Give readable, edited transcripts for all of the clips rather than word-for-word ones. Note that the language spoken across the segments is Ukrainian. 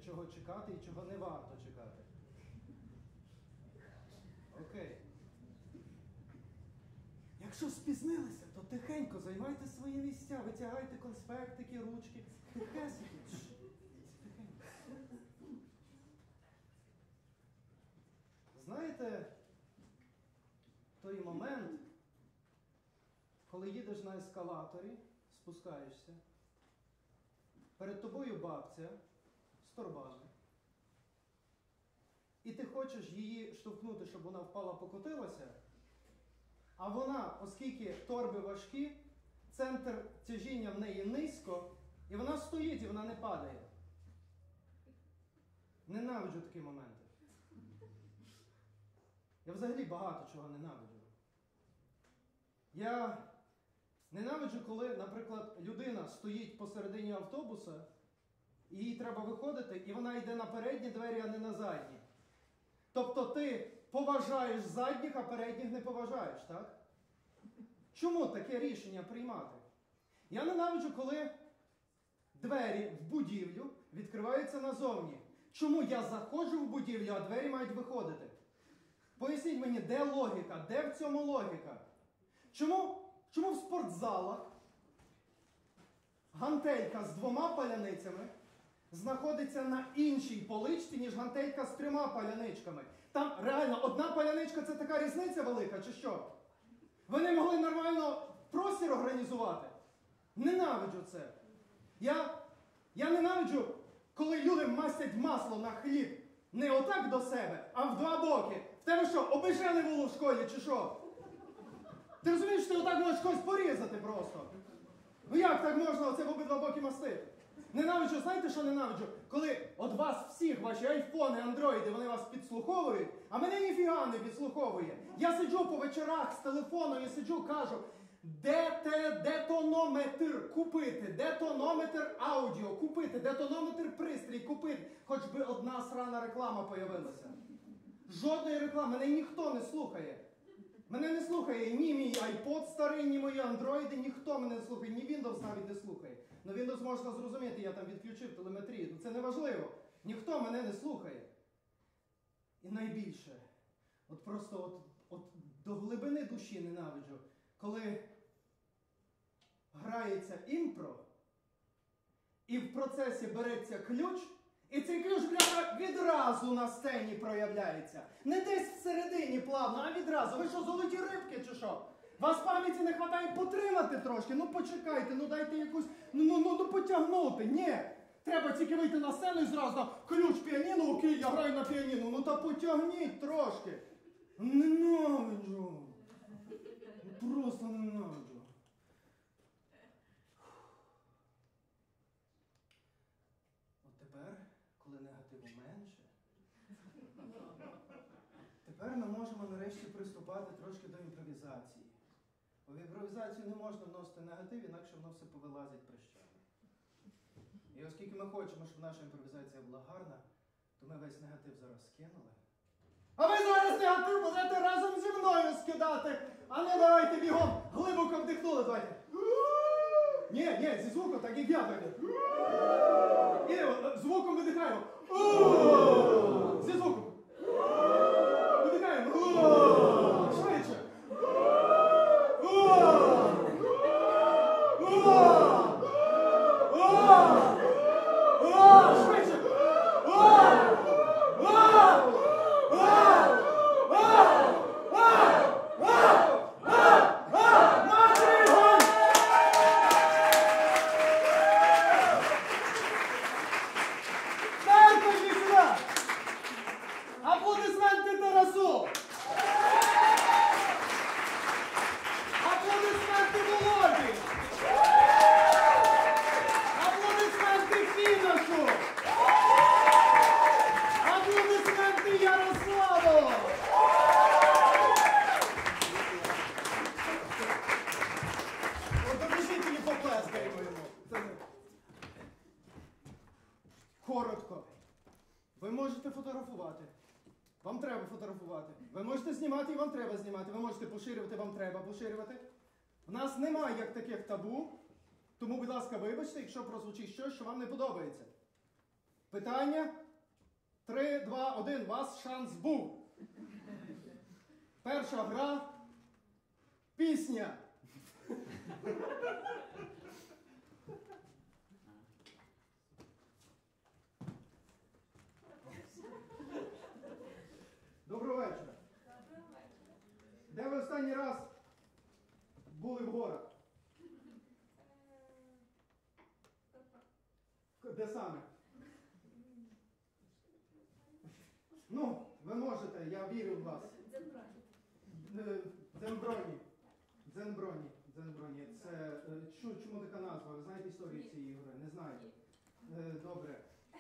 чого чекати і чого не варто чекати. Окей. Якщо спізнилися, то тихенько займайте свої місця, витягайте конспектики, ручки. Тихесенько. Тихенько. Знаєте, той момент, коли їдеш на ескалаторі, спускаєшся, перед тобою бабця з торбами, і ти хочеш її штовхнути, щоб вона впала, покотилася, а вона, оскільки торби важкі, центр тяжіння в неї низько, і вона стоїть, і вона не падає. Ненавиджу такі моменти. Я взагалі багато чого ненавиджу. Я ненавиджу, коли, наприклад, людина стоїть посередині автобуса, і їй треба виходити, і вона йде на передні двері, а не на задні. Тобто ти поважаєш задніх, а передніх не поважаєш, так? Чому таке рішення приймати? Я ненавиджу, коли двері в будівлю відкриваються назовні. Чому я заходжу в будівлю, а двері мають виходити? Поясніть мені, де логіка? Де в цьому логіка? Чому в спортзалах гантелька з 2 паляницями знаходиться на іншій поличці, ніж гантелька з 3 паляничками? Там реально 1 паляничка – це така різниця велика, чи що? Ви не могли нормально простір організувати? Ненавиджу це. Я ненавиджу, коли люди мастять масло на хліб не отак до себе, а в 2 боки. В тебе що, обижене було в школі, чи що? Ти розумієш, що ти отак можеш когось порізати просто? Ну як так можна оце в обидва боки мастити? Ненавиджу, знаєте, що ненавиджу? Коли от вас всіх, ваші айфони, андроїди, вони вас підслуховують, а мене ніфіга не підслуховує. Я сиджу по вечорах з телефоном і сиджу, кажу, детонометр купити, детонометр аудіо купити, детонометр пристрій купити. Хоч би одна срана реклама появилася. Жодної реклами, мене ніхто не слухає. Мене не слухає ні мій iPod старий, ні мої андроїди, ніхто мене не слухає, ні Windows навіть не слухає. Ну Windows можна зрозуміти, я там відключив телеметрію, ну це не важливо. Ніхто мене не слухає. І найбільше, от просто от до глибини душі ненавиджу, коли грається імпро, і в процесі береться ключ, і цей ключ, бляха, відразу на сцені проявляється. Не десь всередині плавно, а відразу. Ви що, золоті рибки чи що? Вас пам'яті не вистачає потримати трошки? Ну почекайте, ну дайте якусь, ну потягнути. Ні. Треба тільки вийти на сцену і зразу ключ піаніно, окей, я граю на піаніно. Ну та потягніть трошки. Ненавиджу. Просто ненавиджу. От тепер, коли негативу менше, тепер ми можемо нарешті приступати трошки до імпровізації. Бо в імпровізацію не можна вносити негатив, інакше воно все повилазить прищами. І оскільки ми хочемо, щоб наша імпровізація була гарна, то ми весь негатив зараз скинули. А ви зараз негатив будете разом зі мною скидати! А не давайте бігом! Глибоко вдихнули, давайте! Ні, зі звуком, так як я так. І звуком видихаємо. Зі звуком. Видихаємо. Швидше. Швидше. Аплодисменти Тарасу! Аплодисменти Володі! Аплодисменти Фіношу! Аплодисменти Ярославу! От допишіть мені поплескаємо йому. Коротко. Ви можете фотографувати. Вам треба фотографувати. Ви можете знімати, і вам треба знімати. Ви можете поширювати, вам треба поширювати. У нас немає як таких табу. Тому, будь ласка, вибачте, якщо прозвучить щось, що вам не подобається. Питання? 3, 2, 1. Вас шанс був. Перша гра. Пісня. Доброго вечора. Де ви останній раз були в горах? Де саме? Ну, ви можете, я вірю в вас. Дзенброні. Дзенброні. Це, чому така назва? Ви знаєте історію цієї гри? Не знаєте? Добре.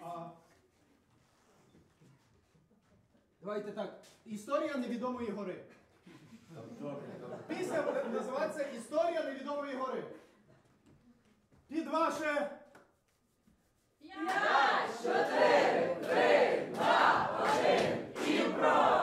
Давайте так. Історія невідомої гори. Пісня буде називатися «Історія невідомої гори». Під ваше... 5, 4, 3, 2, 1, імпро!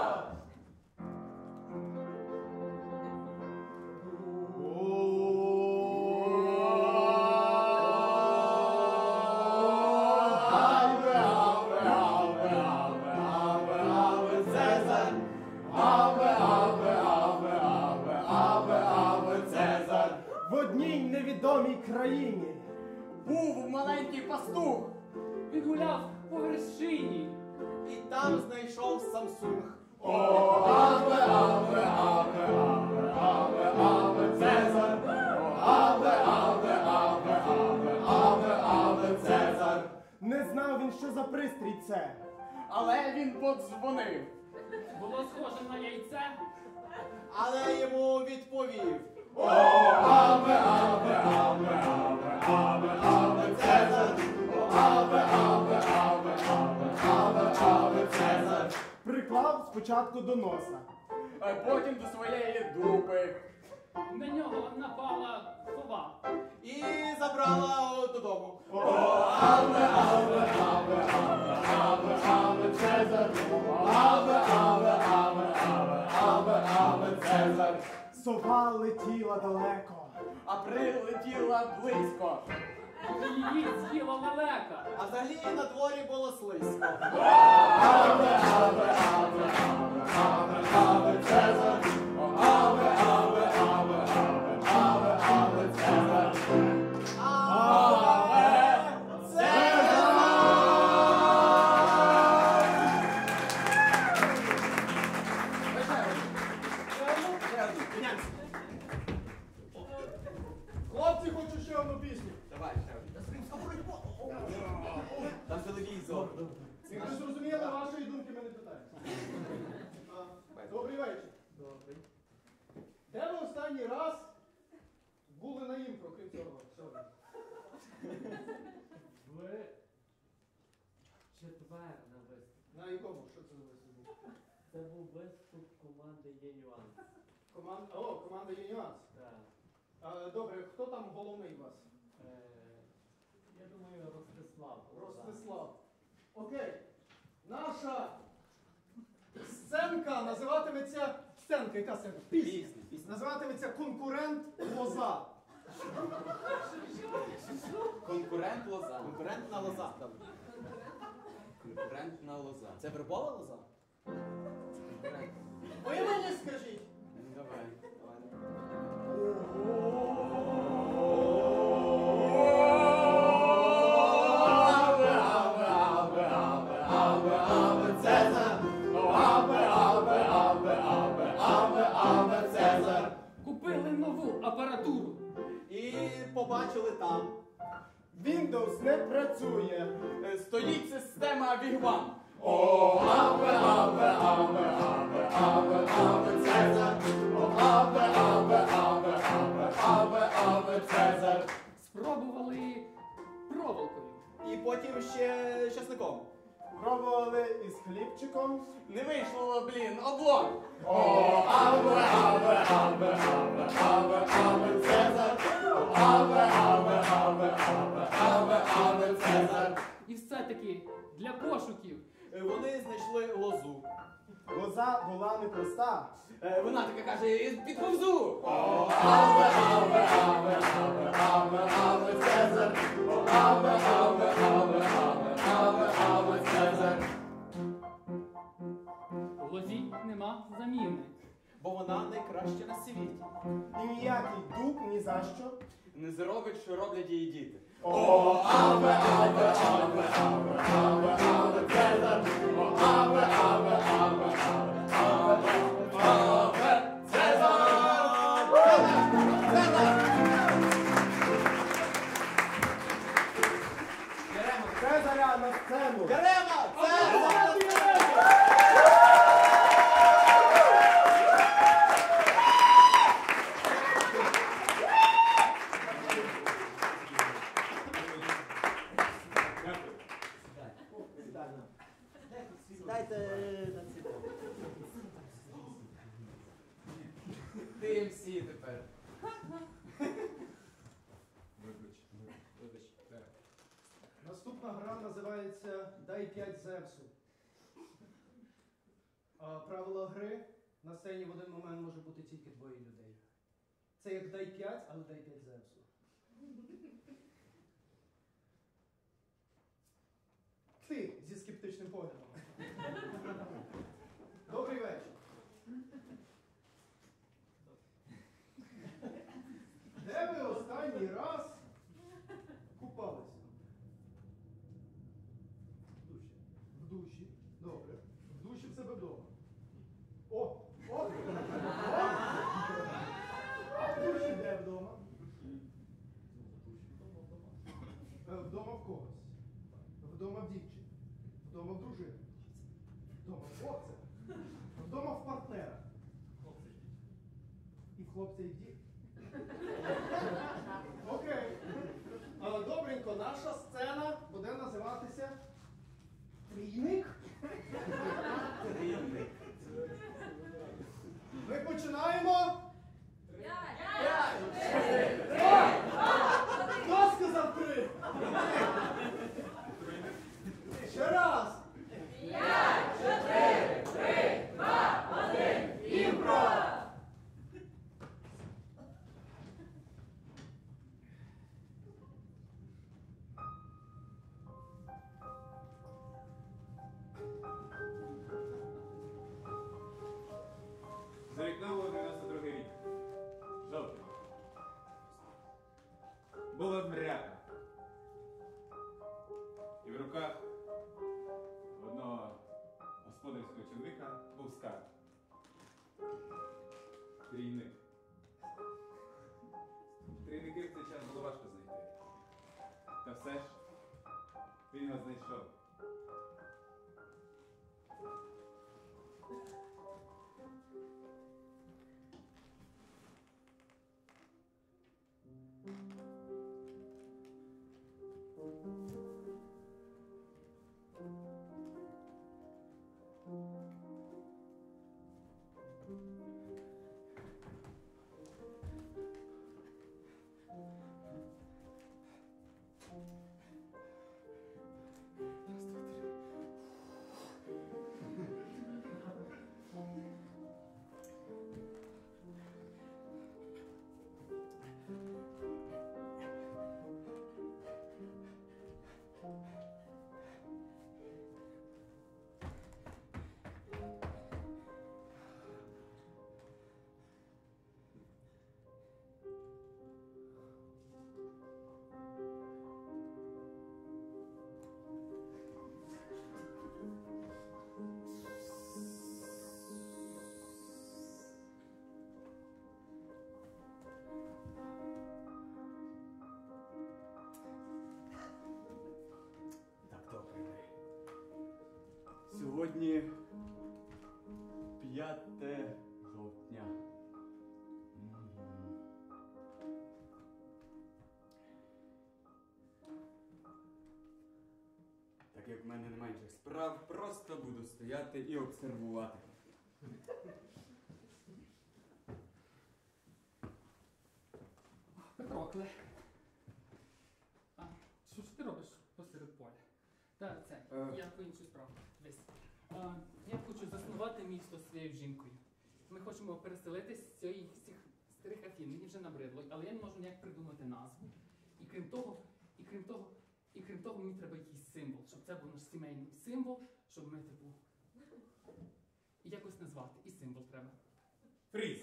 В одній невідомій країні був маленький пастух. Він гуляв по вершині. І там знайшов Самсунг. О, аве, аве, аве, аве, аве, аве, Цезар! О, аве, аве, аве, аве, аве, аве, Цезар! Не знав він, що за пристрій це. Але він подзвонив. Було схоже на яйце. Але йому відповів. О, аве, аве, аве, аве, аве, аве, Цезар! О, аве, аве, аве, аве, аве, аве, Цезар! Приклав спочатку до носа, А потім до своєї дупи. На нього напала сова. І забрала додому. О, аве, аве, аве, аве, аве, аве, Цезар! О, аве, аве, аве, аве, аве, аве, Цезар! Сова летіла далеко, А прилетіла близько. Її з'їла лелека. А взагалі на дворі було слизько. аве, аве, аве, аве, аве, аве, Цезар! О, аве, аве, аве, аве, аве, аве, Цезар! Аве, Цезар! Хлопці, хочу ще одну пісню. Давай, там телевізор. Як ви зрозуміли, вашої думки ми не питаємо. Добрий вечір. Добре. Де ви останній раз були на імпро, крім цього? Сьогодні? В четвер на виступ. На якому? Що це за виступ був? Це був виступ команди «Є нюанс». Команда є нюанс. Так. Добре, хто там головний у вас? Я думаю, Ростислав. Ростислав. Окей. Наша сценка називатиметься... Сценка, яка сценка? Пісня. Називатиметься «Конкурент лоза». Конкурент лоза. Конкурентна лоза. Конкурентна лоза. Це вербова лоза? Ви мені скажіть. Давай. Аве, аве, аве, аве, аве, аве, Цезар! О, аве, аве, аве, аве, аве, аве, Цезар! Купили нову апаратуру. І побачили там. Windows не працює. Стоїть система Вігвам. О, аве, аве, аве, аве, аве, аве, Цезар! О, аве, аве, аве, аве, аве, аве, Цезар! Спробували проволокою. І потім ще часником. Пробували із хлібчиком. Не вийшло, блін, облом. О, аве, аве, аве, аве, аве, аве, Цезар! О, аве, аве, аве, аве, аве, аве, Цезар! І все-таки для пошуків. Вони знайшли лозу. Лоза була непроста. Вона така каже, підповзу. О, аве, аве, аве, аве, аве, аве, Цезар! О, аве, аве, аве, аве, аве, аве, У лозі нема заміни. Бо вона найкраща на світі. І ніякий дуб ні за що. Не зробить, що роблять її діти. О, аве, аве, аве, аве, аве, аве, Цезар! О, аве, аве, аве, аве, аве, аве, Цезар! Цезаря на сцену! Ярема! Сідайте на ці. Ти всі тепер. Наступна гра називається Дай 5 Зевсу. Правила гри: на сцені в один момент може бути тільки двоє людей. Це як Дай 5, але Дай 5 Зевсу. Ти зі скептичним поглядом. Добрий вечір. Де ви останній раз купалися? В душі. В душі. Добре. В душі в себе вдома. О! О! А в душі де вдома? Вдома в когось. Вдома в дівчини. Вдома в дружини. Вдома в хлопця. Вдома в партнера. І в хлопця, і в дівчини. Окей. Добренько, наша сцена буде називатися Трійник. Ми починаємо. Хто сказав 3? Ще раз. 5, 4, 3, 2, 1, імпро! За вікном було 92-й рік. Жовтий. Було мряка. І в руках одного господарського чоловіка був скарб. Трійник. Трійників в цей час було важко знайти. Та все ж він його знайшов. Сьогодні 5 жовтня. Так як в мене немає інших справ, просто буду стояти і обсервувати. Петрокле. А, що ж ти робиш посеред поля? Та це, я по іншу справу. Дивись. Я хочу заснувати місто з своєю жінкою. Ми хочемо переселитись з цих старих Афін. Мені вже набридло, але я не можу ніяк придумати назву. І крім того, мені треба якийсь символ, щоб це був наш сімейний символ, щоб ми, Фріз.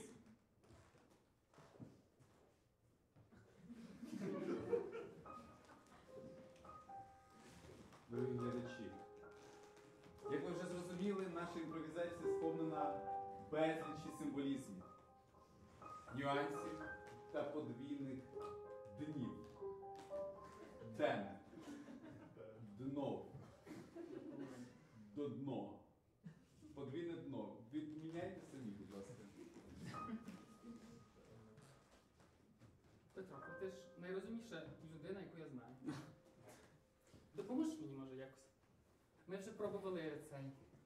Дорогі глядачі, як ви вже зрозуміли, наша імпровізація сповнена безлічі символізмів, нюансів та подвійних днів. Ден. Дно. До дно. Подвійне дно. Відміняйте самі, будь ласка. Петро, ти ж найрозумніша людина, яку я знаю. Допоможеш мені, може, якось? Ми вже пробували цей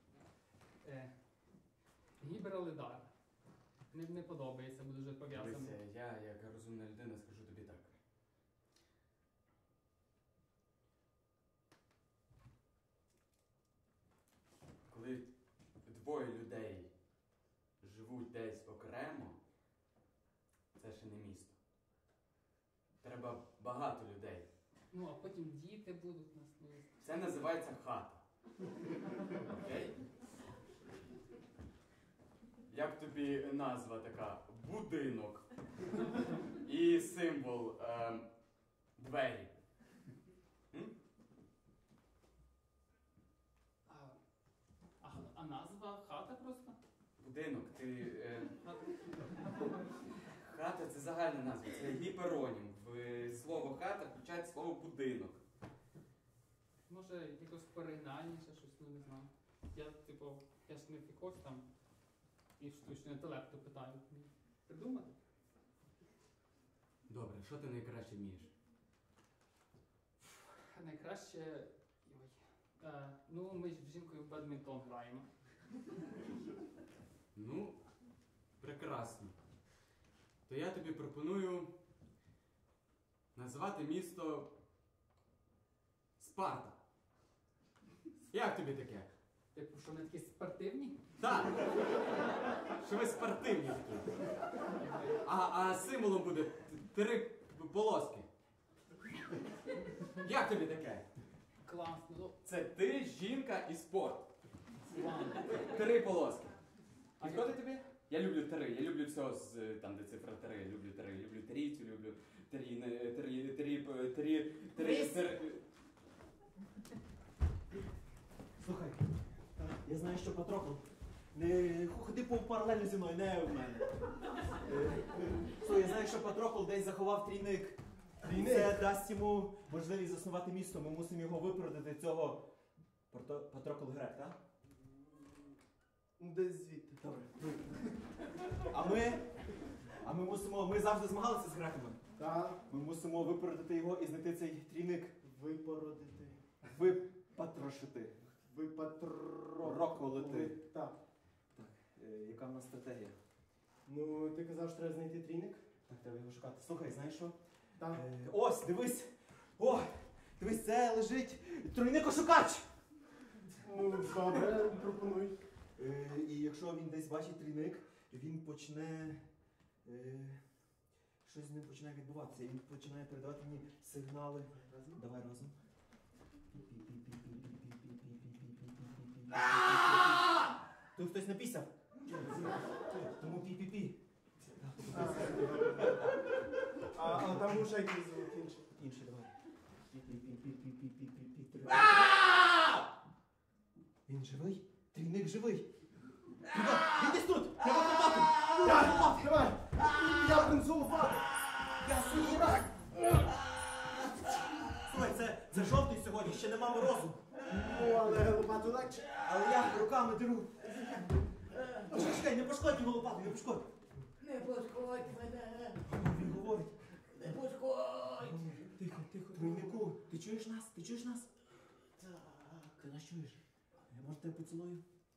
гібералидар. Не подобається, бо дуже пов'язаний. Дивися, я, як розумна людина, скажу тобі так. Коли двоє людей живуть десь окремо, це ще не місто. Треба багато людей. Ну, а потім діти будуть нас. Ну, Це називається хата. Окей? Як тобі назва така? Будинок. І символ двері. М? А назва хата просто? Будинок. Хата це загальна назва, це гіперонім. В слово хата включає слово будинок. Може, якось перегнальніше щось, ну не знаю. Я ж не фікос там і штучного інтелекту питаю. Придумати? Добре, що ти найкраще вмієш? Найкраще. Ну, ми ж з жінкою в бадмінтон граємо. Ну, прекрасно. То я тобі пропоную назвати місто Спарта. Як тобі таке? Типу, що вони такі спортивні? Так! Що ви спортивні такі. А символом буде 3 полоски. Як тобі таке? Класно, ну, Це ти, жінка і спорт. ладно. 3 полоски. А Підходить тобі? Я люблю 3. Я люблю все з там, де цифра 3. Я люблю 3. Люблю трійцю, люблю 3. Слухай, я знаю, що Патрохл. Не ходи по паралельно зі мною, не в мене. Слухай, я знаю, що Патрохл десь заховав трійник. Це дасть йому можливість заснувати місто. Ми мусимо його випередити цього Патрохл Грек, так? Десь звідти. Добре. А ми мусимо. Ми завжди змагалися з греками. Так. Ми мусимо випередити його і знайти цей трійник. Випородити. Випатрошити. Випатроколити. Так. Так, яка в нас стратегія? Ну, ти казав, що треба знайти трійник? Так, треба його шукати. Слухай, знаєш що? Так. Ось, дивись! О! Дивись, це лежить тройникошукач! Ну, добре, пропонуй. І якщо він десь бачить трійник, він почне. Щось з ним починає відбуватися. Він починає передавати мені сигнали. Давай разом. Тут хтось написав. Тому пі-пі-пі. А там уже якийсь звук інший. Інший, давай. Пі-пі-пі-пі-пі-пі-пі. Він живий? Трійник живий. Він десь тут! Треба копати! Давай! Я консулфат! Я слухай! Слухай, це жовтий сьогодні, ще нема морозу. Ну, але лопату легше. Але я руками деру. Чекай, не пошкодь його лопату, не пошкодь. Не пошкодь мене, Він говорить. не пошкодь. Тихо, тихо. Тройнику, ти чуєш нас? Ти чуєш нас? Так. Ти нас чуєш? Я може тебе поцілую?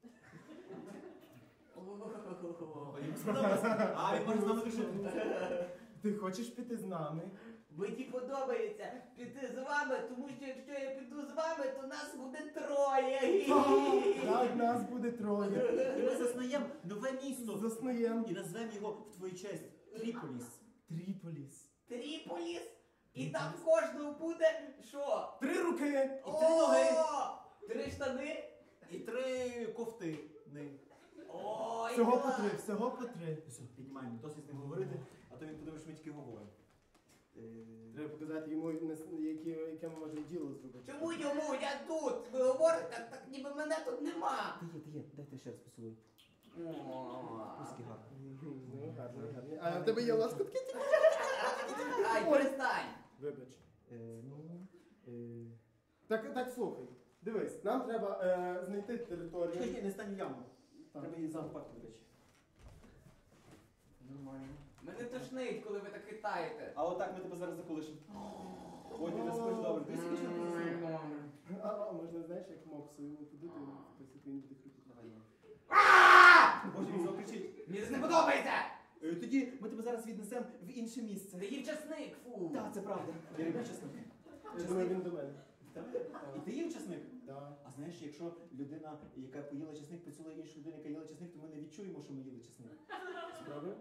Йому сподобалося. А, він може з нами дружити. Ти хочеш піти з нами? Мені подобається піти з вами, тому що якщо я піду з вами, то нас буде 3. Так, нас буде 3. І ми заснаємо нове місто. Заснаєм. І назвемо його в твою честь Тріполіс. Тріполіс. Тріполіс? І там в кожного буде що? 3 руки! І 3 ноги. 3 штани? І 3 ковти. О, Всього по три, всього по три. Все, піднімаємо, досить з ним говорити, а то він подумає, що ми тільки говоримо. Треба показати йому, яке ми можемо діло зробити. Чому йому? Я тут. Ви говорите, так ніби мене тут нема. Ти є, дайте ще раз поцілуй. Русський гарний. Ну, гарний, гарний. А в тебе є лоскутки? Ай, перестань. Вибач. Ну, Так, слухай. Дивись, нам треба знайти територію. чекай, не стань в яму. Так. Треба її закопати, до речі. Нормально. Мене тошнить, коли ви так хитаєте. А отак ми тебе зараз заколишимо. Ой, ти не спиш добре. Ти скажи, що ти заснув. А можна, знаєш, як мопсу йому туди, ти він буде крутити. Боже, він закричить. Мені це не подобається. Тоді ми тебе зараз віднесемо в інше місце. Ти їв часник, фу. Так, це правда. Я люблю чесник. Я думаю, він до мене. Так? І ти їв чесник? Так. А знаєш, якщо людина, яка поїла чесник, поцілує іншу людину, яка їла чесник, то ми не відчуємо, що ми їли чесник. Спробуємо?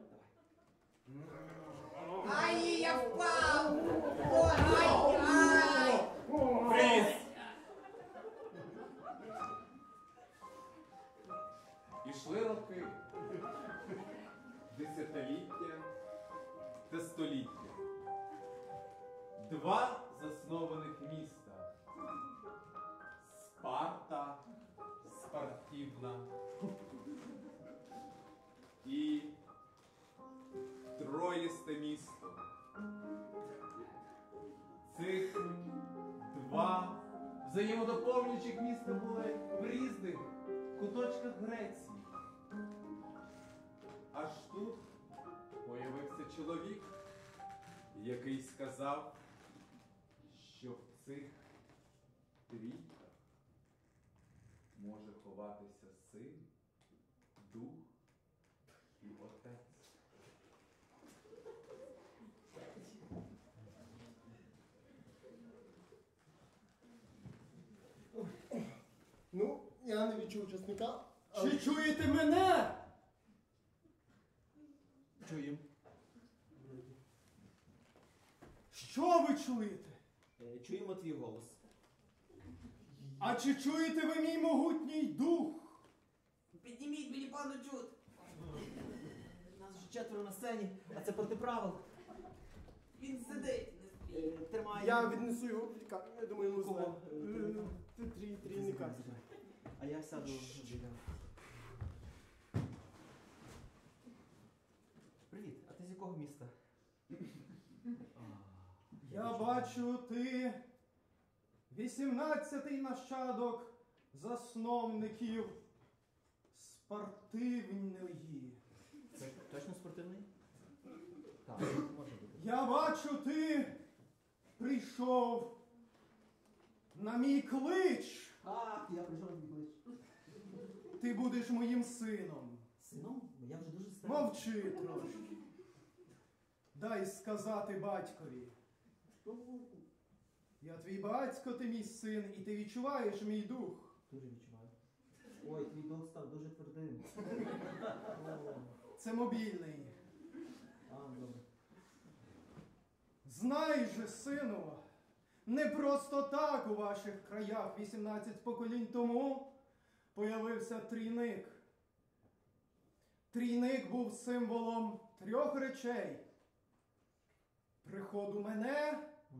Ай, я впав. Ой, ай. Фріз! Ішли роки, десятиліття та століття. Два заснованих міста. Спарта, Спартівна і Троїсте місто. Цих два взаємодоповнюючих міста були в різних куточках Греції. Аж тут появився чоловік, який сказав, що в цих трійках може ховатися син, дух і отець. Ну, я не відчув часника. Чи чуєте мене? Чуємо. Що ви чуєте? Чуємо твій голос. А чи чуєте ви мій могутній дух? Підніміть мені пану чут. Нас вже четверо на сцені, а це проти правил. Він сидить. Не спіть. Тримай. Я віднесу його в лікарню, я думаю, йому Кого? зле. Трійника. А я сяду. Привіт, а ти з якого міста? Я бачу, ти 18-й нащадок засновників спортивної. Це точно спортивний? Так, може бути. Я бачу, ти прийшов на мій клич. А, я прийшов на клич. Ти будеш моїм сином. Сином? Я вже дуже старий. Мовчи трошки. Дай сказати батькові. Я твій батько, ти мій син, і ти відчуваєш мій дух. Дуже відчуваю. Ой, твій дух став дуже твердим. Це мобільний. А, добре. Знай же, сину, не просто так у ваших краях 18 поколінь тому появився трійник. Трійник був символом трьох речей. Приходу мене,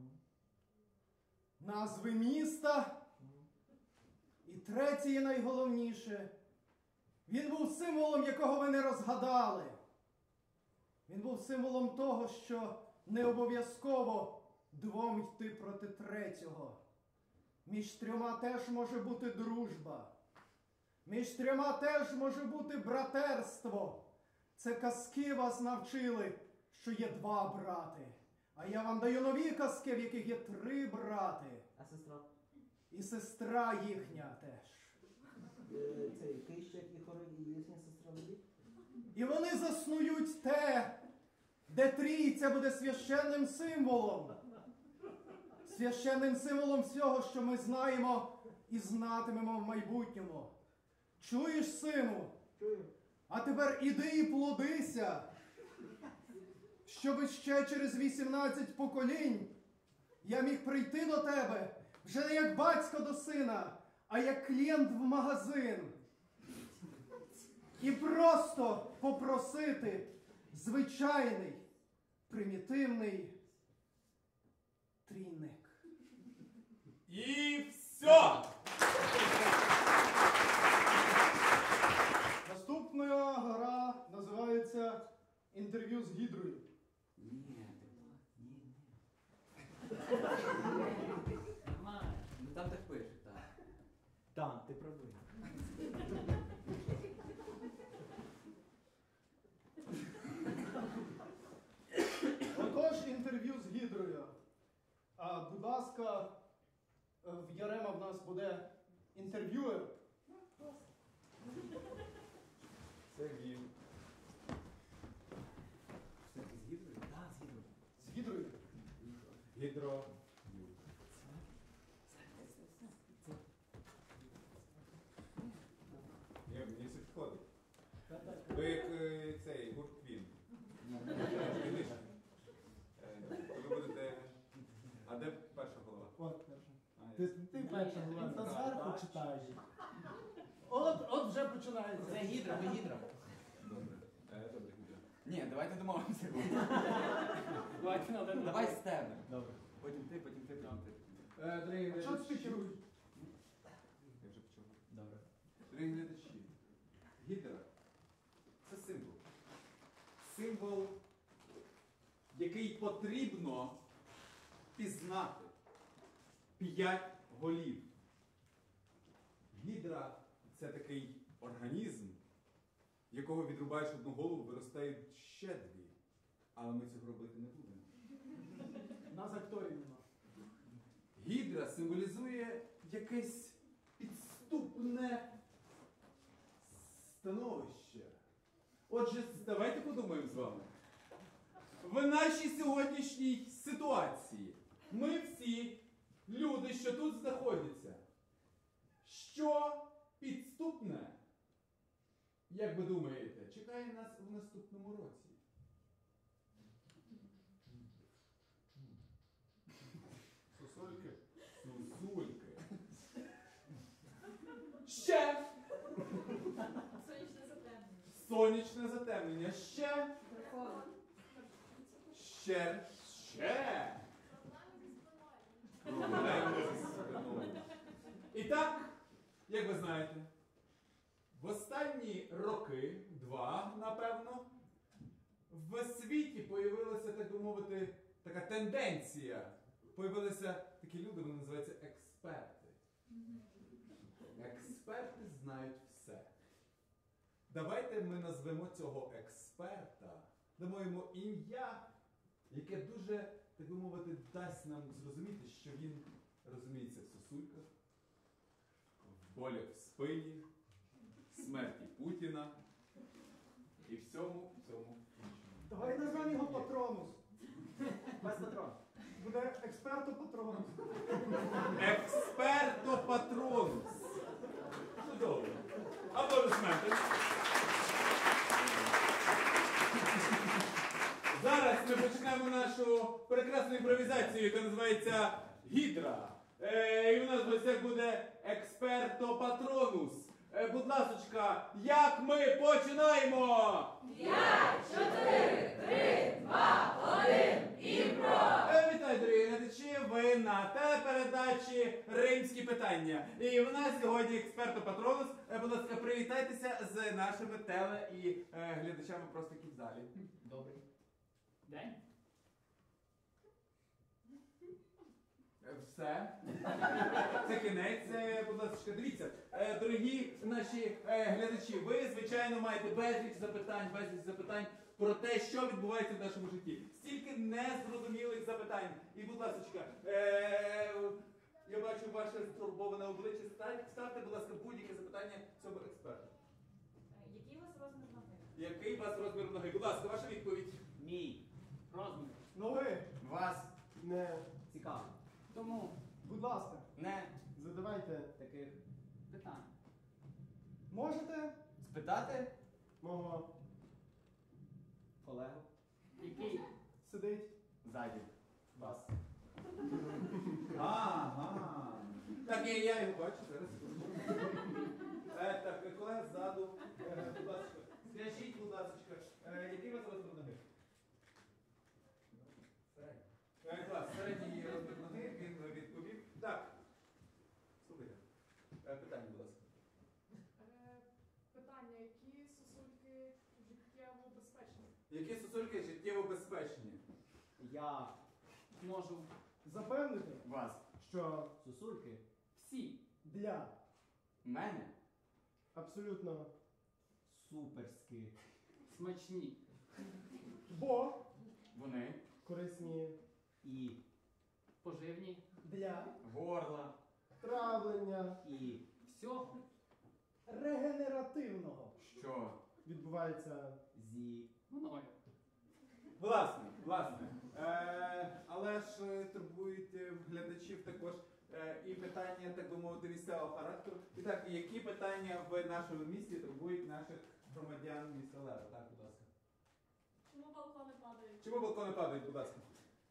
назви міста і третє і найголовніше. Він був символом, якого ви не розгадали. Він був символом того, що не обов'язково двом йти проти третього. Між трьома теж може бути дружба. Між трьома теж може бути братерство. Це казки вас навчили, що є два брати. А я вам даю нові казки, в яких є три брати. А сестра? І сестра їхня теж. Цей Кищак і Хороль і їхня сестра Лелі? І вони заснують те, де трійця буде священним символом. Священним символом всього, що ми знаємо і знатимемо в майбутньому. Чуєш, сину? Чую. А тепер іди і плодися, щоб ще через 18 поколінь я міг прийти до тебе вже не як батько до сина, а як клієнт в магазин. і просто попросити звичайний, примітивний трійник. І все! Наступна гра називається «Інтерв'ю з Гідрою». Ні. Нормально. Ну там так пише, так. Там, ти правий. Отож, інтерв'ю з Гідрою. Будь ласка, в Ярема в нас буде інтерв'юер. Це гід. Це з гідрою? Так, згідно. З Гідрою. Гідро. Ні, мені все підходить. Ви як цей гурт Квін. Ви будете. А де перша голова? От, перше. А, Ти перша голова. Та зверху читаєш. От вже починається. Це гідра, ви гідра. Добре. Добре, гідро. Ні, давайте домовимося. Давайте на один. Давай з тебе. Добре. Потім ти, потім ти, потім ти. Дорогі А що ти керуєш? Я вже почав. Добре. Дорогі глядачі, гідра – це символ. Символ, який потрібно пізнати. 5 голів. Гідра – це такий організм, якого відрубаєш одну голову, виростають ще 2. Але ми цього робити не будемо. Нас акторів нема. Гідра символізує якесь підступне становище. Отже, давайте подумаємо з вами. В нашій сьогоднішній ситуації ми всі люди, що тут знаходяться, що підступне, як ви думаєте, чекає нас в наступному році? Сосульки? Сусульки. Ще! Сонячне затемнення. Сонячне затемнення. Ще! Ще! Ще! Проблеми зі спиною. І так, як ви знаєте, в останні роки, 2, напевно, в світі появилася, так би мовити, така тенденція. Появилися такі люди, вони називаються експерти. Експерти знають все. Давайте ми назвемо цього експерта, дамо йому ім'я, яке дуже, так би мовити, дасть нам зрозуміти, що він розуміється в сосульках, в болях в спині, смерті Путіна і всьому іншому. Давай назвемо його Патронус. Без патрон. Буде експерто-патронус. Експертопатронус. Чудово. Аплодисменти. Зараз ми почнемо нашу прекрасну імпровізацію, яка називається Гідра. І у нас в гостях буде експертопатронус. Будь ласочка, як ми починаємо? 5, 4, 3, 2, 1, імпро! Вітаю, дорогі глядачі! Ви на телепередачі «Римські питання». І в нас сьогодні експертопатронус. Будь ласка, привітайтеся з нашими теле- і глядачами просто які в залі. Добрий день. Все. Це кінець. Будь ласка, дивіться, дорогі наші глядачі, ви, звичайно, маєте безліч запитань про те, що відбувається в нашому житті. Стільки незрозумілих запитань. І, будь ласка, я бачу ваше стурбоване обличчя. Ставте, будь ласка, будь-яке запитання цьому експерту. Який у вас розмір ноги? Який у вас розмір ноги? Будь ласка, ваша відповідь. Мій. Розмір. Ноги. Вас. Не цікаво. Тому Будь ласка, Не. Задавайте таких питання. можете? Спитати? мого колегу. Який? Сидить. Ззаді. Вас. Ага. Так, я його бачу, зараз. Так, колега ззаду. Будь ласка. ласка, який у вас розмір ноги? Клас, середній розмір ноги, він відповів. Так. Слухайте. Питання, будь ласка. Питання, які сосульки життєво безпечні? Які сосульки життєво безпечні? Я Можу Запевнити, Вас. що сосульки всі для Мене? абсолютно суперські. смачні. бо Вони. корисні І Поживні. для Горла. травлення і Всього регенеративного Що? відбувається. зі мною. Власне. Але ж турбують глядачів також і питання, так би мовити, місцевого характеру. І так, які питання в нашому місті турбують наших громадян міста Лева? Так, будь ласка. Чому балкони падають? Чому балкони падають, будь ласка?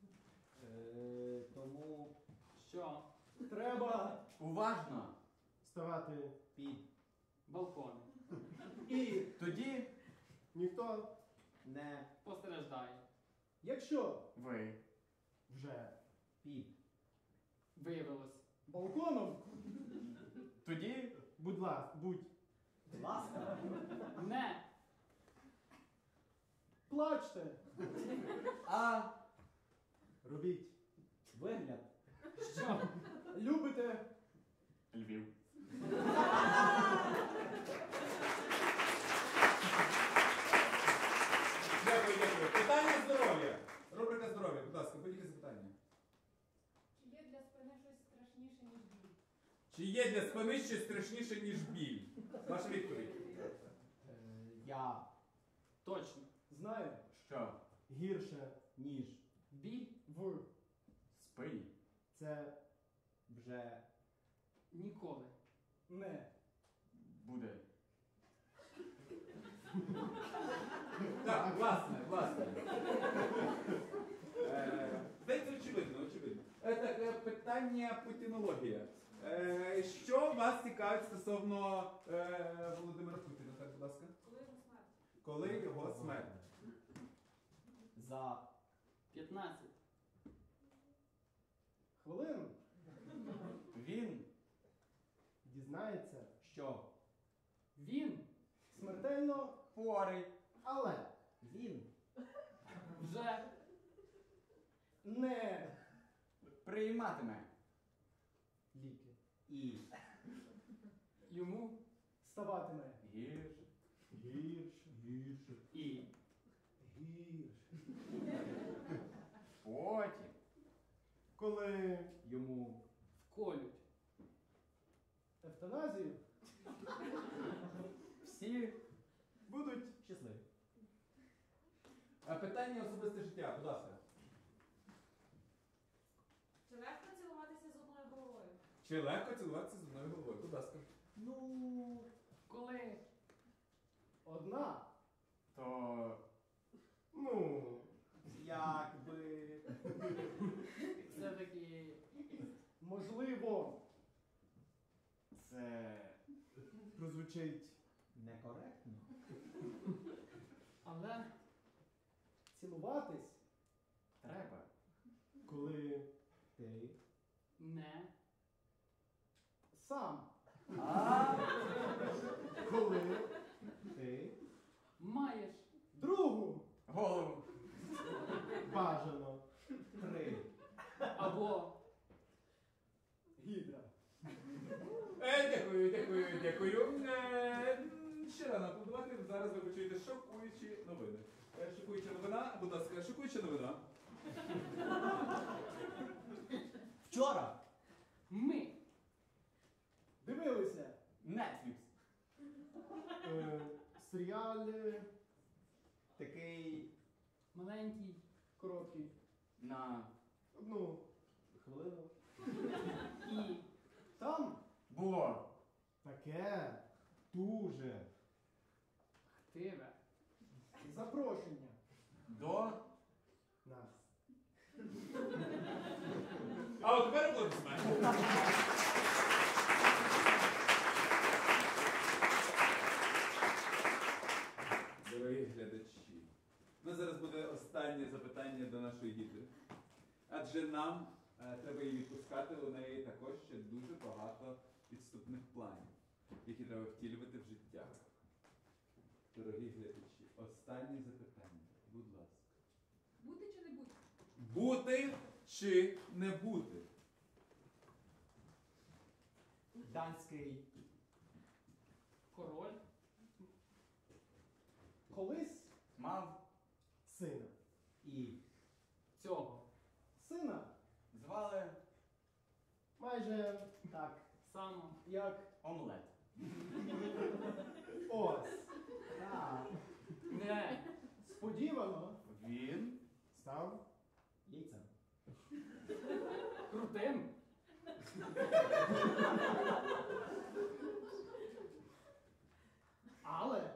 тому Що? Треба Уважно. ставати під Балкони. і Тоді ніхто, не Постраждає. якщо ви. вже під Виявилось. балконом, Тоді будь ласка, ласка. Не. плачте, А робіть, Вигляд. Що? любите, Львів. Дякую. Питання здоров'я. Рубрика здоров'я, будь ласка, будь-яке запитання. Чи є для спини щось страшніше, ніж біль? Чи є для спини щось страшніше, ніж біль? Ваша відповідь. Я Точно. знаю, Що? гірше ніж Біль в Спині. це вже ніколи. не Буде. Так, власне. Здається, очевидно. Так, питання путінологія. Що вас цікавить стосовно Володимира Путіна? Так, будь ласка. Коли його смерть? Коли його смерть? за 15. хвилину Він. дізнається що Він смертельно, Хворий. але він вже не Прийматиме. ліки. і йому Ставатиме Гірше. гірше, і гірше. Потім. Коли йому вколють. евтаназію Всі. будуть щасливий. Питання особисте життя, будь ласка. Чи легко цілуватися з одною головою? Чи легко цілуватися з одною головою? Будь ласка. ну Коли одна, То ну Якби все-таки можливо це прозвучить некоректно. але цілуватись, треба. коли Ти не сам, А коли ти маєш другу голову. бажано три або гідра. Дякую. Ще рано аплодувати. Зараз ви почуєте шокуючі новини. Шокуюча новина, будь ласка, шокуюча новина. вчора ми Дивилися Netflix. серіали такий маленький короткий, На одну хвилину і там було. таке дуже хтиве. запрошення До нас. А от тепер аплодисменти. Дорогі Ну, зараз буде останнє запитання до нашої гідри. Адже нам треба її відпускати, у неї також ще дуже багато підступних планів, які треба втілювати в життя. Дорогі глядачі, останнє запитання, будь ласка. Бути чи не бути? Бути чи не бути? Данський. Король. Колись Мав сина. і Цього. Сина звали майже так, Само. як омлет. ось. Так. Не. Сподівано Він став яйцем. Крутим. Але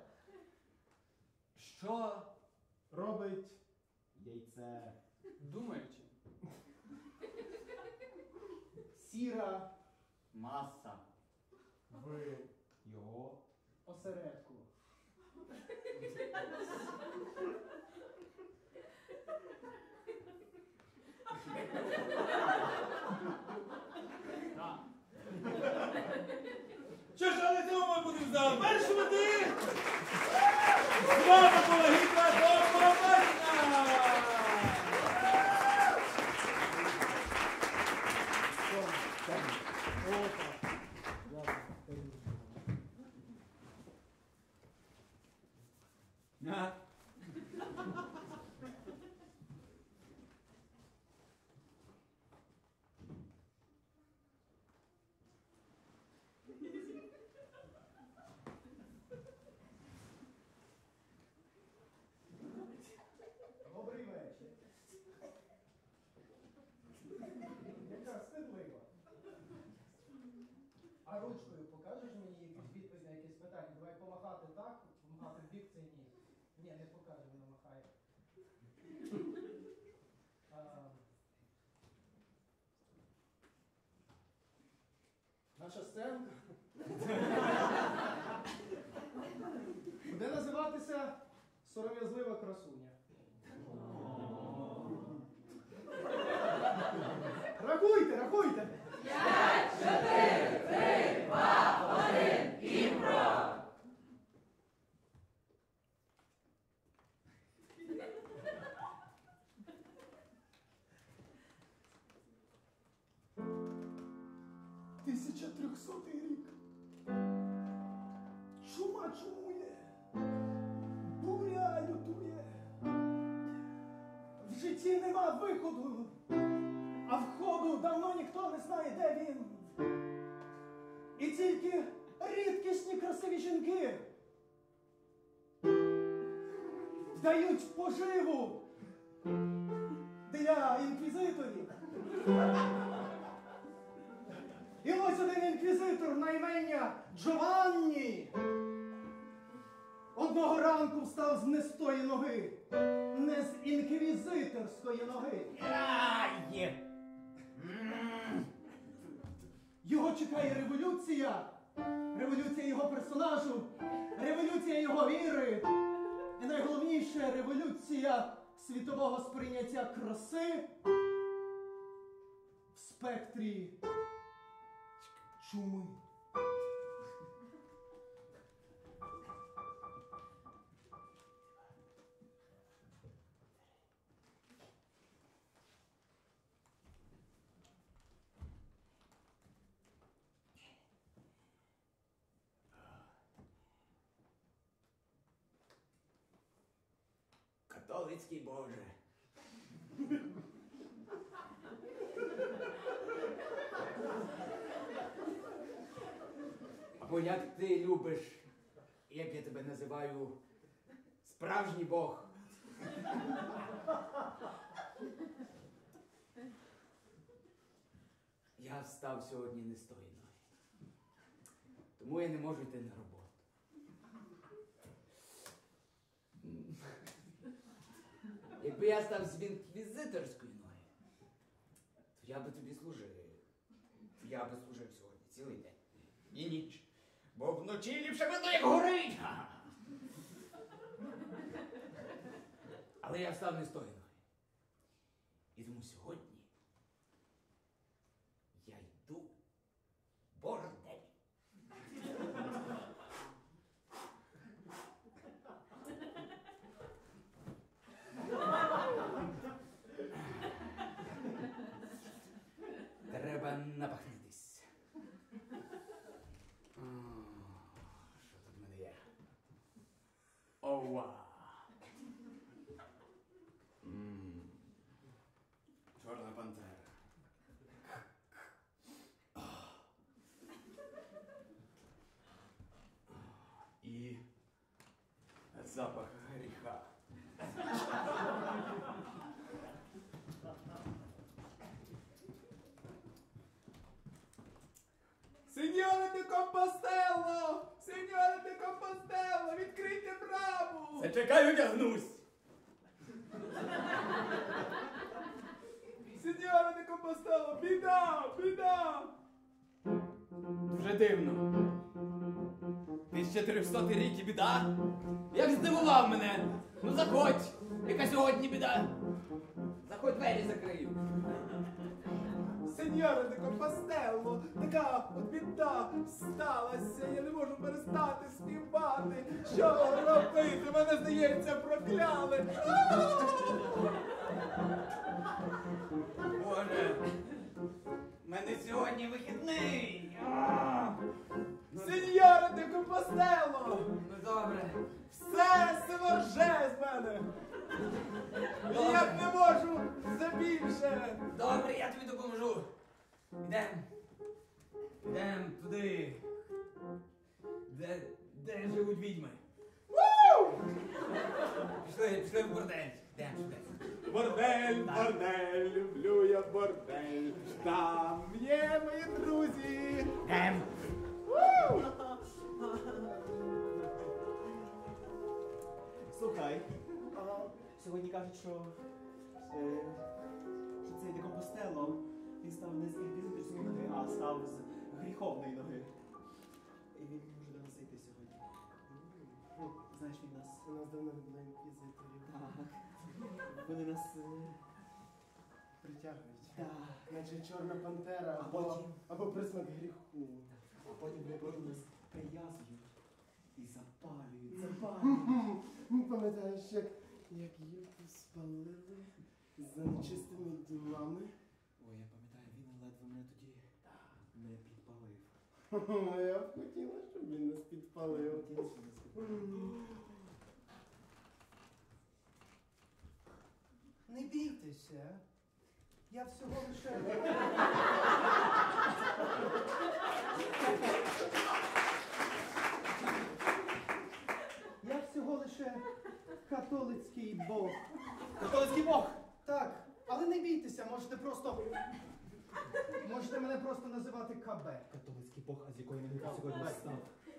Що робить яйце? Думаючи. сіра Маса в його осередку. Так. Що ж, але цього ми будемо знати? Перший води! З вами була гідра, до побачення! А? Добрий вечір. Яка стидлива. А ручкою покажеш мені якусь відповідь на якесь питання? Давай помахати так, помахати в бік це ні. Ні, не покаже, вона махає. Наша сценка буде називатися «Сором'язлива красуня». Рахуйте, рахуйте! 5, 4, 3, 2, 1, імпро! «1300 рік. Чума чумує, буря лютує. В житті нема виходу, а входу давно ніхто не знає, де він. І тільки рідкісні красиві жінки дають поживу для інквізиторів. І ось один інквізитор на ім'я Джованні одного ранку встав з не з тої ноги, не з інквізиторської ноги. Його чекає революція, революція його персонажу, революція його віри і найголовніше революція світового сприйняття краси в спектрі чуми. Католицький Боже. Або як ти любиш, як я тебе називаю, справжній Бог. Я встав сьогодні не з тої ноги. Тому я не можу йти на роботу. Якби я став з інквізиторської ноги, то я би тобі служив. Я би служив сьогодні цілий день. І ніч. Бо вночі ліпше видно, як горить. Але я встав не з тої ноги. І тому сьогодні я йду в бордель. Треба напахнутись. Що тут в мене є? Ова! Чорна пантера. І запах гріха. Сеньоре де Компостелло! Сеньоре де Компостелло! Відкрийте браму! Зачекай, одягнусь! Сеньоре де Компостелло! Біда! Біда! Дуже дивно. 1400 рік і біда? Як здивував мене! Ну заходь! Яка сьогодні біда? Заходь, двері закрию. Сеньоре де Компостелло! Така от біда сталася! Я не можу перестати співати! Що робити? Мене, здається, прокляли! Боже! В мене сьогодні вихідний! Сеньоре де Компостелло! Ну добре. Все сиворже з мене! Ніяк не можу забільше! Добре, я тобі допоможу. Ідем туди. Де живуть відьми? Пішли в бордель. Йдем сюди. Бордель, бордель, люблю я бордель. Там є мої друзі. Йдем. Слухай, сьогодні кажуть, що цей Де Компостелло, він став не з інквізиторської ноги, а став з гріховної ноги. І він може до нас зайти сьогодні. Знаєш, він нас... У нас давно не було інквізиторів. Так. Вони нас... Притягують. Так. Наче чорна пантера А потім? або присмак гріху. А потім вони нас прив'язують і запалюють. Пам'ятаєш, як Юрку спалили за нечистими ділами? Ой, я пам'ятаю, він ледве мене тоді не підпалив. Я б хотіла, щоб він нас підпалив. Не бійтеся. Я всього лише... Я всього лише католицький бог. Католицький бог! Так, але не бійтеся, можете мене просто називати КБ. Католицький бог, а з якої ноги ти сьогодні встав?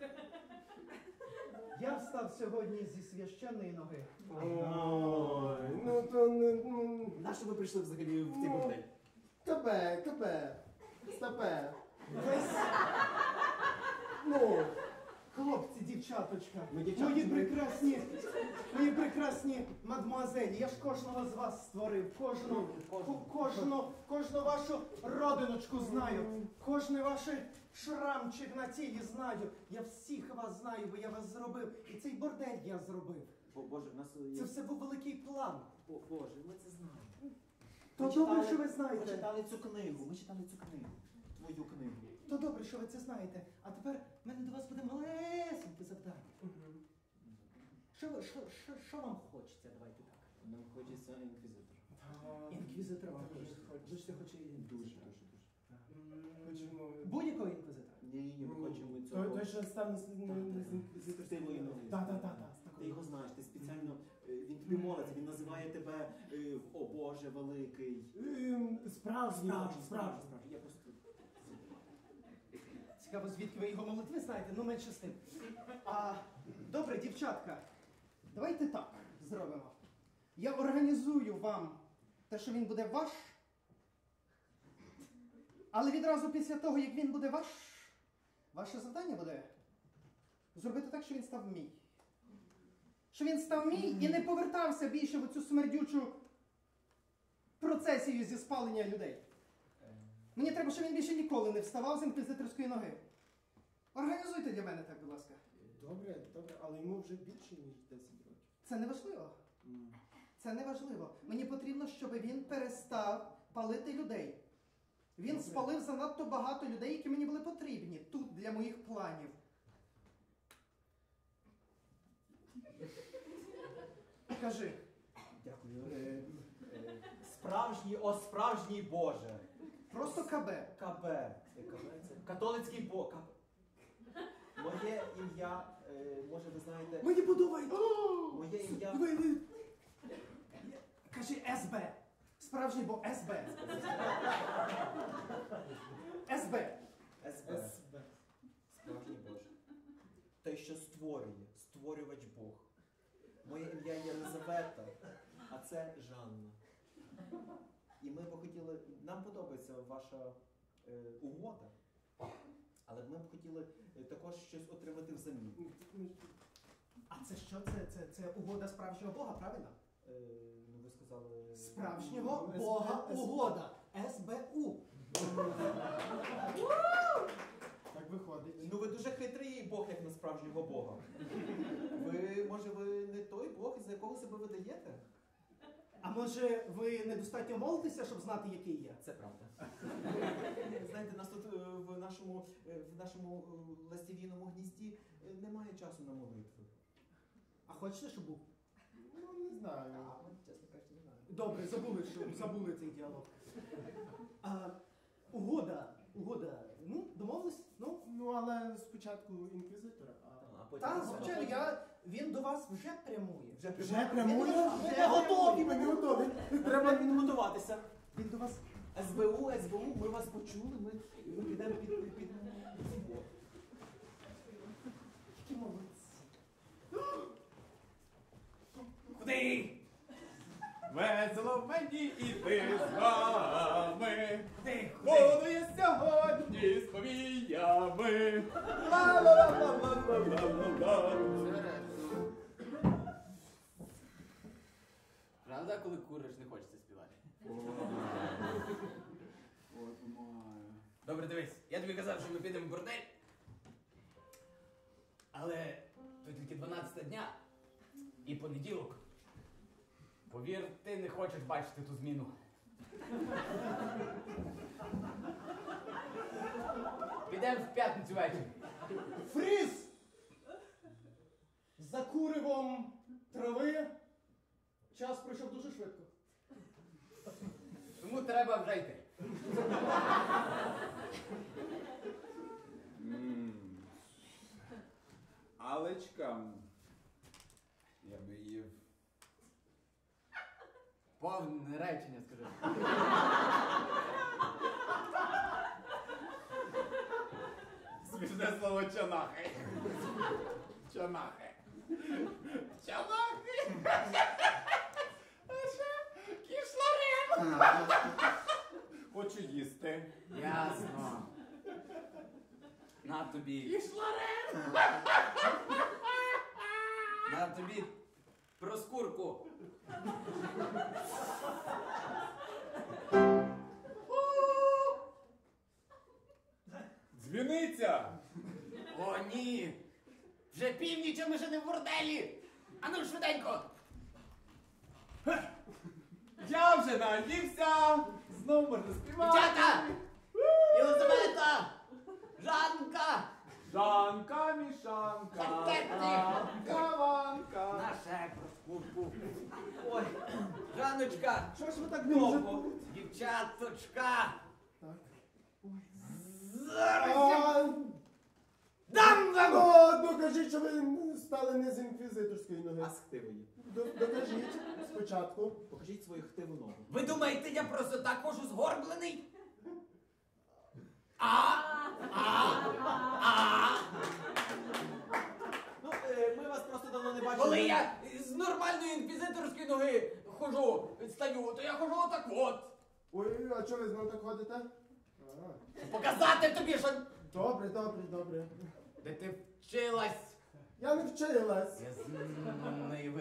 Я встав сьогодні зі священної ноги. Ой, ну то не... Нащо ви прийшли взагалі в цей бордель? Тебе, стопе. Весь... Ну, Хлопці, дівчаточка, Ми дівчата, мої прекрасні мадмуазелі, я ж кожного з вас створив, кожну вашу родиночку знаю, кожний ваш шрамчик на тілі знаю, я всіх вас знаю, бо я вас зробив, і цей бордель я зробив. Боже, в нас є... Це все був великий план. Боже, ми це знаємо. То Ми добре, читали- що ви Ми знаєте. читали цю книгу, твою книгу. То добре, що ви це знаєте. А тепер в мене до вас буде малесеньке завдання. Що вам хочеться? Давайте так. Нам хочеться інквізитор. Інквізитора вам хочеться. Хочете хоче Дуже. хочемо... Будь-якого інквізитора. Ні, ми хочемо цього. Той, що став з інквізиторської ноги. Ти його знаєш, ти спеціально, він тобі молиться, він називає тебе, о Боже великий. Справжній. Я просто... Цікаво, звідки ви його молитви знаєте, ну менше з тим. Добре, дівчатка, давайте так зробимо. Я організую вам те, що він буде ваш, але відразу після того, як він буде ваш, ваше завдання буде зробити так, що він став мій. що він став мій і не повертався більше в цю смердючу процесію зі спалення людей. Мені треба, щоб він більше ніколи не вставав з інквізиторської ноги. Організуйте для мене так, будь ласка. Добре, але йому вже більше, ніж 10 років. Це не важливо. Це не важливо. Мені потрібно, щоб він перестав палити людей. Він спалив занадто багато людей, які мені були потрібні тут для моїх планів. Кажи. Дякую. Справжній Боже. Просто КБ. КБ. Це католицький Бог. Моє ім'я, може ви знаєте... Мені подобається. Моє ім'я... Кажи СБ. Справжній Бог СБ. СБ. Справжній Боже. Той, що створює. Створювач Бог. Моє ім'я Єлизавета, а це Жанна. І ми б хотіли... Нам подобається ваша угода. Але ми б хотіли також щось отримати взамін. А це що? Це угода справжнього Бога, правильно? Ну, ви сказали... Справжнього Бога угода. СБУ. Так виходить. Ну, ви дуже хитрий Бог, як на справжнього Бога. Може, ви не той Бог, за якого себе видаєте? А може ви недостатньо молитеся, щоб знати, який я? Це правда. Знаєте, нас тут в нашому ластів'їному гнізді немає часу на молитви. А хочете, щоб був? Ну, не знаю. Чесно кажучи, не знаю. Добре, забули цей діалог. Угода. Ну, домовились? Ну? Ну, але спочатку інквізитора, А потім... Так, звичайно, він до вас вже прямує. Вже прямує? Вже готові. Ми не готові. Треба готуватися. Він до вас... СБУ, ми вас почули, ми підемо під Бог. Які молодці. Куди? Весело мені іти з вами. Куди? Буду я сьогодні з повіями. Ла-ла-ла-ла-ла-ла-ла-ла. Правда, коли куриш, не хочеться співати? Добре, дивись, я тобі казав, що ми підемо в бордель. Але то тільки 12 дня і понеділок. Повір, ти не хочеш бачити ту зміну. Підемо в п'ятницю ввечері. Фріз! За куривом трави час пройшов дуже швидко. Тому треба вже йти. Алечка, я би їв. Повне речення, скажи. Смішне слово чанахи. Чанахи. Чанахи. А ще кішларем. Хочу їсти. Ясно. На тобі. Кішларем. На тобі проскурку. Дзвіниця. О, ні. Вже північ, а ми ще не в борделі. Ану, швиденько. Я вже наївся. Знову можна співати. Дівчата! Єлизавета! Жанка! Жанка, мішанка. Контентні. Ванка. Наша проскурку. Ой, Жаночка! Що ж ви так Довго. довго? Дівчаточка! Так. Зараз дам вам! Докажіть, що ви стали не з інквізиторської ноги. А з хтивої. Докажіть спочатку. Покажіть свою хтиву ногу. Ви думаєте, я просто так хожу згорблений? Ну, ми вас просто давно не бачили. Коли я з нормальної інквізиторської ноги хожу, стаю, то я хожу отак от. Ой, а чого ви знову так ходите? Показати тобі, що... Добре. Де ти вчилась? Я не вчилась. Я з неї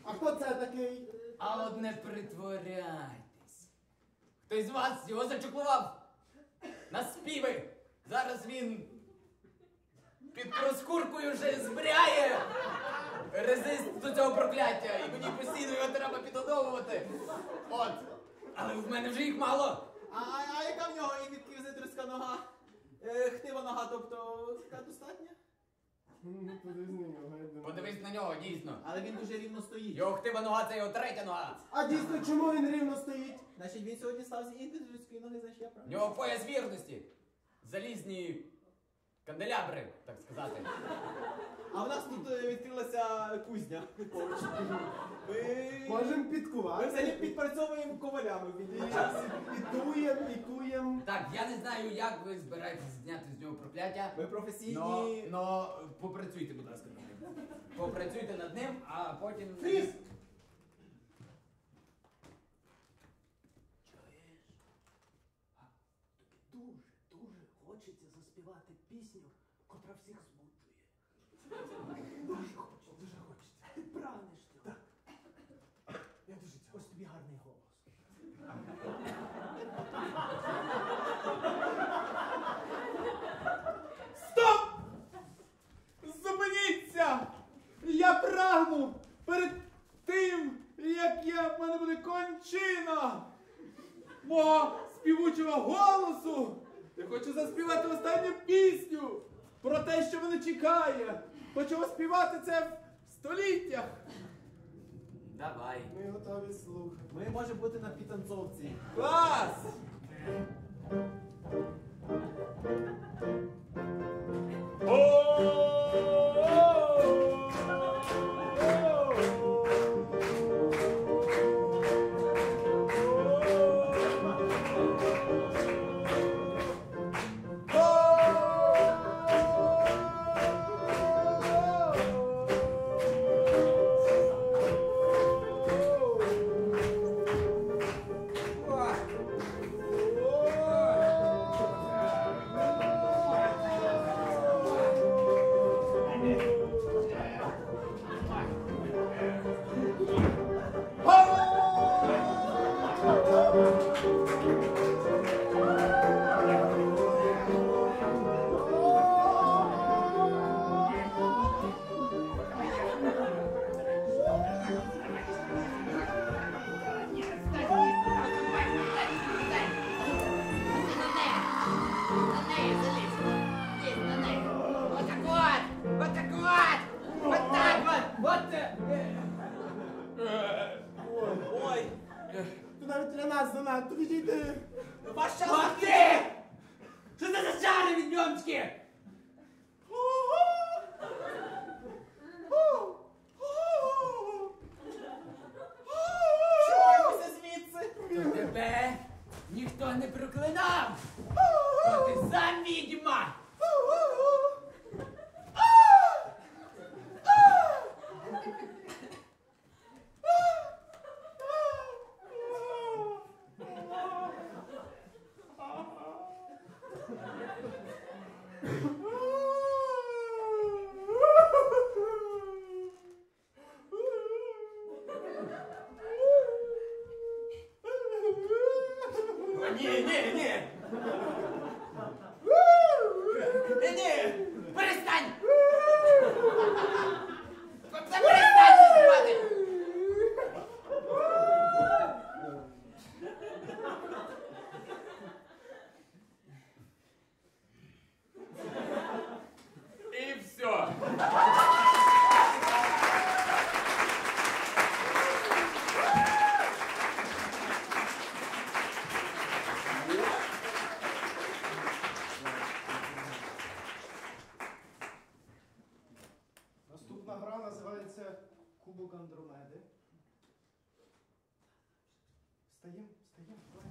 А хто це такий? А от не притворяйтесь. Хтось з вас його зачеклував на співи. Зараз він під проскуркою вже збиряє резист до цього прокляття. І мені постійно його треба підгодовувати. От. Але в мене вже їх мало. А яка в нього інквізиторська нога? Хтива нога, тобто така достатня? Подивись на нього, я думаю. Подивись на нього, дійсно. Але він дуже рівно стоїть. Його хтива нога, це його третя нога. А дійсно, чому він рівно стоїть? Значить, він сьогодні став з інквізиторської ноги, значить я В правильно. нього пояс вірності. Залізні канделябри, так сказати. А в нас тут відкрилася кузня. поруч. Можемо Ми підкувати. взагалі підпрацьовуємо ковалями в вільний час. І дуєм, і куєм. Так, я не знаю, як ви збираєтесь зняти з нього прокляття. Ми професійні. Но попрацюйте, будь ласка, над ним. Попрацюйте над ним, а потім... Фріз! Чуєш? Тобі дуже хочеться заспівати пісню, котра всіх збуджує. Дуже хочеться. Ти прагнеш цього. Так. Я дуже цього. Ось тобі гарний голос. Стоп! Зупиніться! Я прагну перед тим, як в мене буде кончина мого співучого голосу. Я хочу заспівати останню пісню про те, що мене чекає. Хочу співати це в століттях. Давай. Ми готові слухати. Ми можемо бути на підтанцовці. Клас! Ой, Ти навіть для нас занадто відійди. ваш час Ах ти! Що це за чари відьомські? Чуємося звідси. То тебе ніхто не проклинав! То ти сам відьма! О, ні, ні, ні! Ні! Перестань! Перестань співати! І все. Наступна гра називається Кубок Андромеди. Встаємо, давай.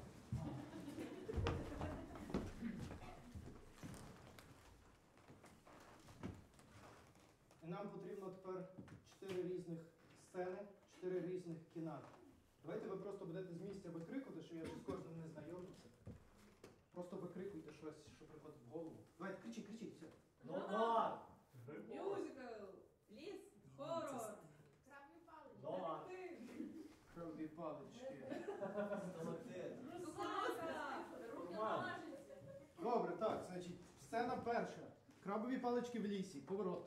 І нам потрібно тепер 4 різних сцени, 4 різних кіна. Давайте ви просто будете з місця викрикувати, що я ж з кожним не знайомився. Просто викрикуйте щось, що приходить в голову. Давайте, кричіть, все. Ну, Мюзикл, ліс, хорор. Краплю палички. Нова. крабові палички. Русланка! Руки налажаться. Добре, так, значить, сцена перша. Крабові палички в лісі. Поворот.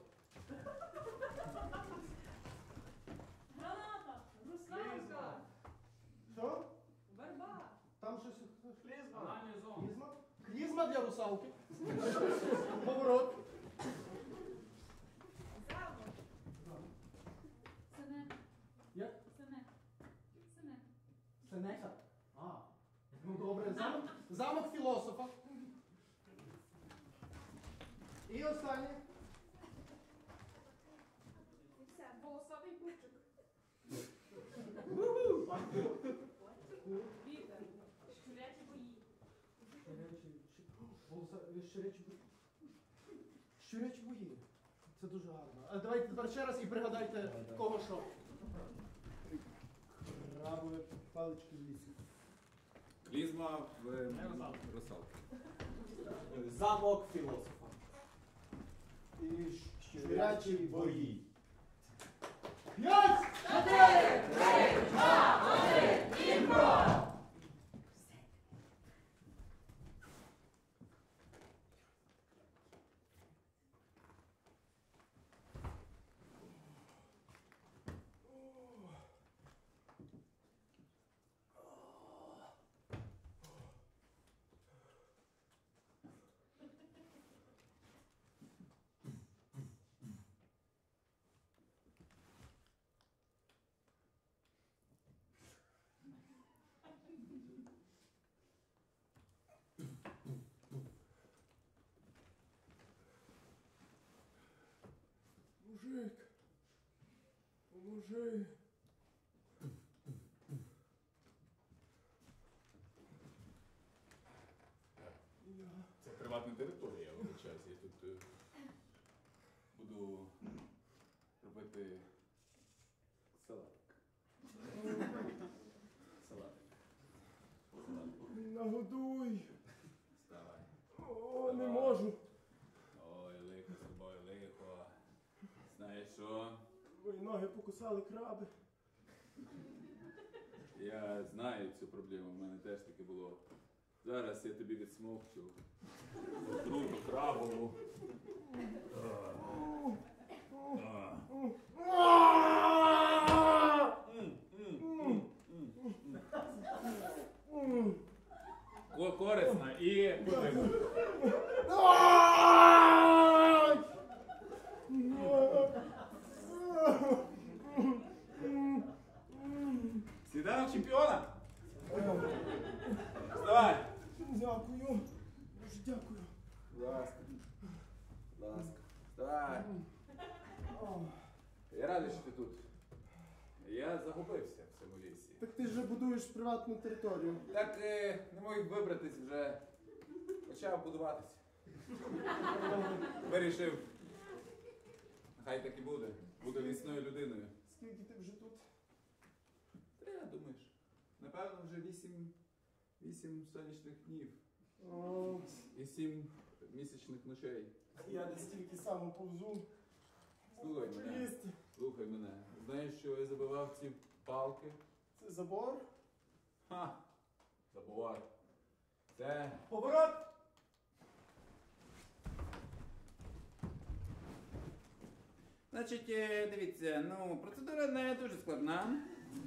Граната! Русланка! Що? Верба! Там щось. Клізма. Клізма? Клізма для русалки. Поворот. Сенек. Як? Сенек. Сенек. Сенека? А. Ну добре, замок філософа. І останнє. І все, волосатий курчик. Вітер. Щурячі бої. Щурячі бої. Це дуже гарно. А давайте тепер ще раз і пригадайте, кого що. Крабові палички в лісі. Клізма в русалки. Замок філософа. І Щурячі бої. 5! 4! 3! 2! 1! Імпро! Мужик, поможи. Це приватна територія, я вибачаюся. Я тут буду робити салатик. Салатик. Нагодуй. Вставай. О, не можу. Ой, лихо з тобою, лихо. Знаєш що? Мої ноги покусали краби. Я знаю цю проблему, в мене теж таке було. Зараз я тобі відсмокчу. Отруту крабову. Корисна і потрібна. Сніданок чемпіона! Вставай! Дякую. Дуже дякую. Будь ласка. Будь ласка. Вставай. Я радий, що ти тут. Я загубився в цьому лісі. Так ти ж будуєш приватну територію. Так не міг вибратись вже. Почав будуватися. Вирішив. Хай так і буде. Буду лісною людиною. Скільки ти вже тут? Ти думаєш? Напевно, вже 8 сонячних днів. О, І 7 місячних ночей. я десь тільки сам повзу. Слухай Хочу мене. їсти. Слухай мене. Знаєш, що я забивав ці палки? Це забор? Ха! Забор. Це. Поворот! Значить, дивіться, ну, процедура не дуже складна.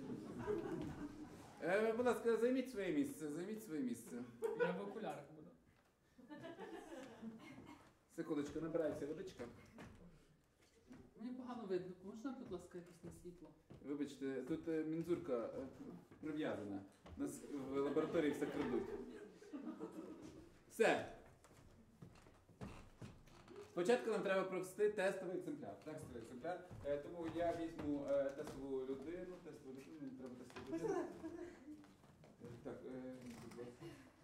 Будь ласка, займіть своє місце, займіть своє місце. Я в окулярах буду. Секундочку, набирається водичка. Мені погано видно. Можна, будь ласка, якось на світло? Вибачте, тут мензурка прив'язана. Нас в лабораторії все крадуть. Все. Спочатку нам треба провести тестовий екземпляр. Тестовий екземпляр. Тому я візьму тестову людину. Мені треба тестову людину. Так, будь ласка.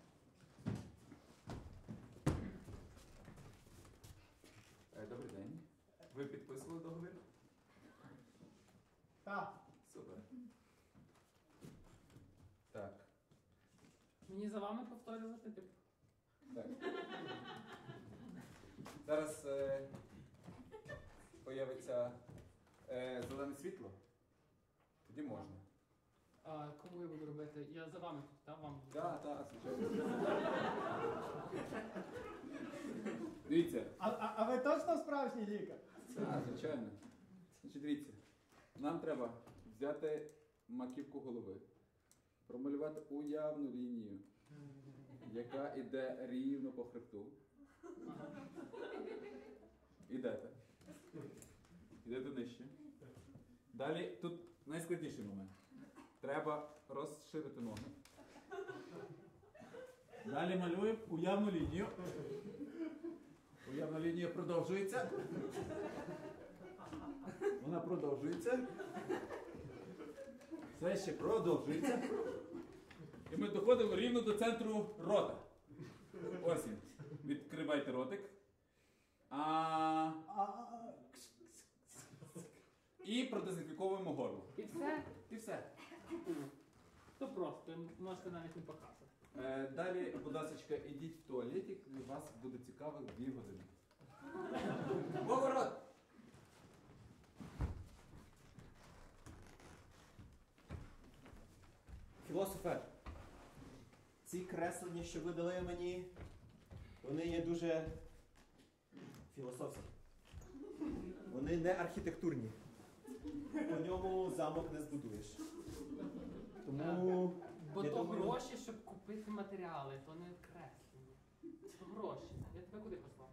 Добрий день. Ви підписували договір? Так. Супер. Так. Мені за вами повторювати, типу. Так. Зараз появиться зелене світло. Тоді можна. А кого я буду робити? Я за вами тут, так? Вам? Так, звичайно. Дивіться. А ви точно справжній лікар? Так, звичайно. Значить, дивіться. Нам треба взяти маківку голови, промалювати уявну лінію, яка йде рівно по хребту. Ідете. Ідете нижче. Далі тут найскладніший момент. Треба розширити ноги. Далі малюємо уявну лінію. Уявна лінія продовжується. Вона продовжується. Все ще продовжується. І ми доходимо рівно до центру рота. Ось він. Відкривайте ротик. І продезінфіковуємо горло. І все? І все. То просто, можете навіть не показувати. Далі, будь ласка, ідіть в туалетик, у вас буде цікаво 2 години. Поворот! Філософе, ці креслення, що ви дали мені, вони є дуже філософські. Вони не архітектурні. По ньому замок не збудуєш. Тому Бо я то думаю, гроші, щоб купити матеріали, то не креслення. То гроші. Я тебе куди послав?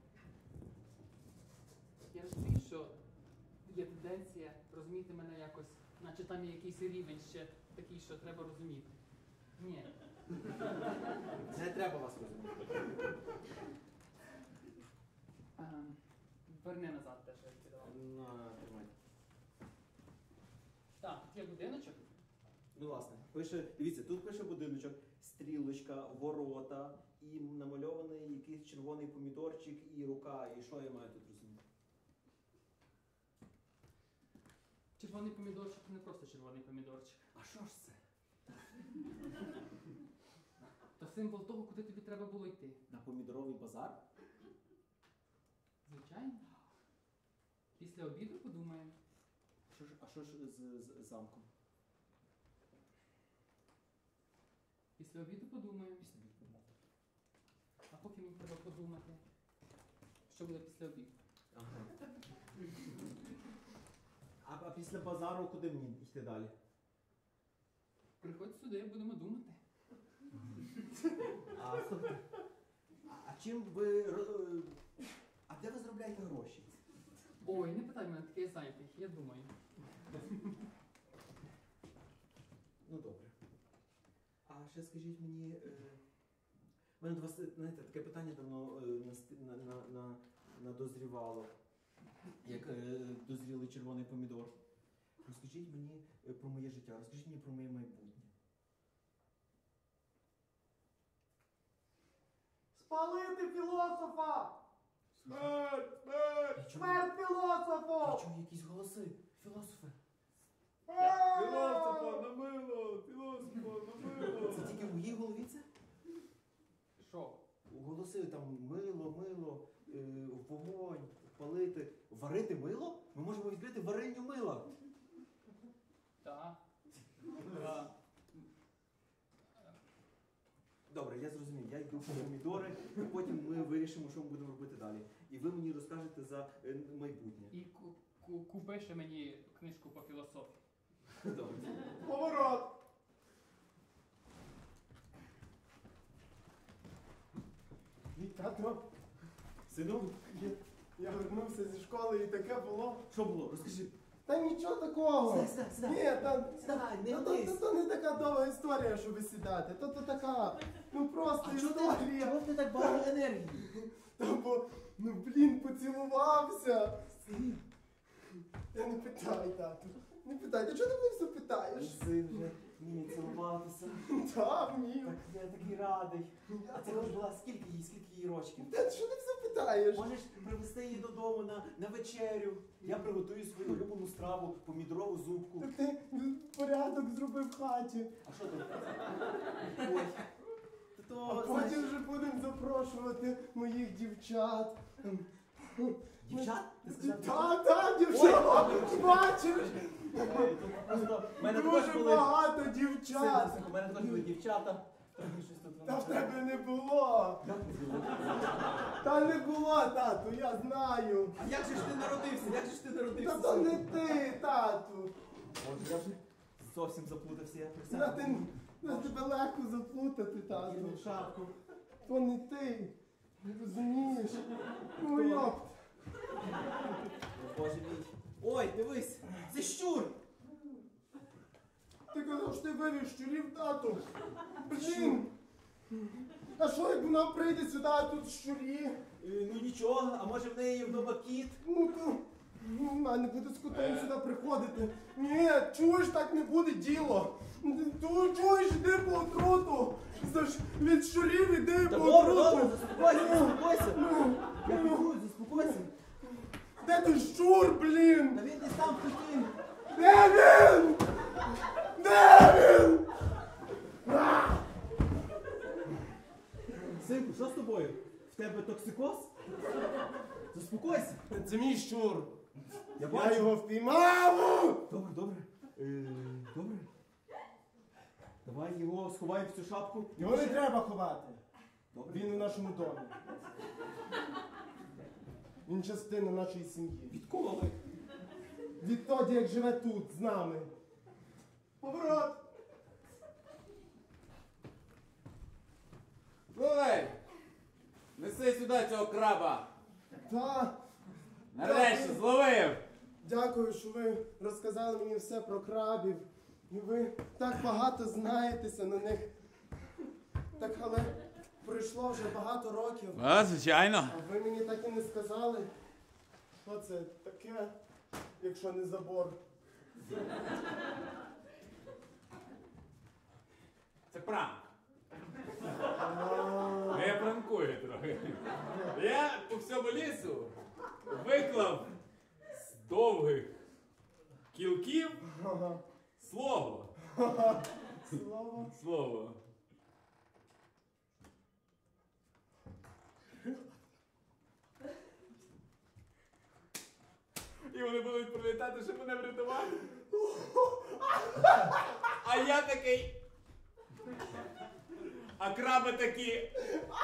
Я розумію, що є тенденція розуміти мене якось, наче там є якийсь рівень ще такий, що треба розуміти. Ні. не треба вас розуміти. Верни назад те, що я віддавав. Тримайте. Так, тут є будиночок. Ну, власне, дивіться, тут пише будиночок, стрілочка, ворота, і намальований якийсь червоний помідорчик і рука. І що я маю тут розуміти? Червоний помідорчик не просто червоний помідорчик. А що ж це? То символ того, куди тобі треба було йти. На помідоровий базар? Звичайно. Після обіду подумаємо. А що ж з замком? Після обіду подумаємо. А поки мені треба подумати, що буде після обіду. Ага. А після базару куди мені йти далі? Приходь сюди, будемо думати. Слухайте, а чим ви... А де ви заробляєте гроші? Ой, не питай мене, такий зайнятий, я думаю. Ну добре. А ще скажіть мені, в мене до вас, знаєте, таке питання давно надозрівало, як дозрілий червоний помідор. Розкажіть мені про моє життя, розкажіть мені про моє майбутнє. Спалити філософа! Смерть! Смерть філософу! Я чую якісь голоси. Філософе. Філософа, на мило! Філософа, на мило! Це тільки в моїй голові це? Що? Голоси там мило, вогонь, палити. Варити мило? Ми можемо відкрити варенню мила. Так. Добре, я зрозумів. Я йду по помідори, і потім ми вирішимо, що ми будемо робити далі. І ви мені розкажете за майбутнє. І купи ще мені книжку по філософії. Добре. Поворот! Мій тато, Сину, я вернувся зі школи і таке було. що було? Розкажи. Та нічого такого. Сідай. Ні, та... Сідай, не Ну, лись. то не така довга історія, щоб сідати. То така, ну просто А чого історія. ти так багато енергії? Та бо, ну блін, поцілувався. Я не питай, тату. Не питай, ти чого ти мене все питаєш? Син вже вміє цілуватися. Так, вмію. Так, я такий радий. А це була скільки їй рочків? Та що ти все питаєш? Можеш привезти її додому на вечерю. Я приготую свою улюблену страву, помідорову зубку. Так ти порядок зробив в хаті. А що там? Ой. А потім вже будемо запрошувати моїх дівчат. Дівчат? Ти сказав? Та, дівчат! Бачиш? Тут просто в мене Дуже також були... багато дівчат. У мене також були дівчата. Трохи щось тут Та воно... в тебе не було. Як не було? Та не було, тату, я знаю. А як же ж ти народився? Як же ж ти народився? Та то не ти, тату. Боже, я вже зовсім заплутався, я про На себе. тебе легко заплутати, тату. Шапку. То не ти. Не розумієш? Ну йоп. Боже мій. Ой, дивись, це щур! Ти казав, що ти вивів щурів, тату. Блін. А що, як вона прийде сюди, а тут щурі? Ну нічого, а може в неї вдома кіт? Ну то вона не буде з котом сюди приходити. Ні, чуєш, так не буде діло. Чуєш, іди по отруту. Від щурів іди Та по добре, отруту. добре, заспокойся, заспокойся. Ну, Я піду, заспокойся. де той щур, блін? Та він десь там в хаті. Де він? Де він? Синку, що з тобою? В тебе токсикоз? Заспокойся. Це мій щур. Я Я бачу. його впіймав! Добре, добре. Добре. Давай його сховаємо в цю шапку. Його не треба ховати. Добре. Він у нашому домі. Він частина нашої сім'ї. Відколи? Відтоді, як живе тут, з нами. Поворот! Ой! Неси сюди цього краба! Та, Нарешті зловив! дякую, що ви розказали мені все про крабів. І ви так багато знаєтеся на них. Так, але пройшло вже багато років. А, звичайно. А ви мені так і не сказали, що це таке, якщо не забор. Це пранк. Я пранкую трохи. Я по всьому лісу виклав з довгих кілків Ага. слово. Слово. Слово. І вони будуть прилітати, щоб мене врятувати. А я такий. А краби такі.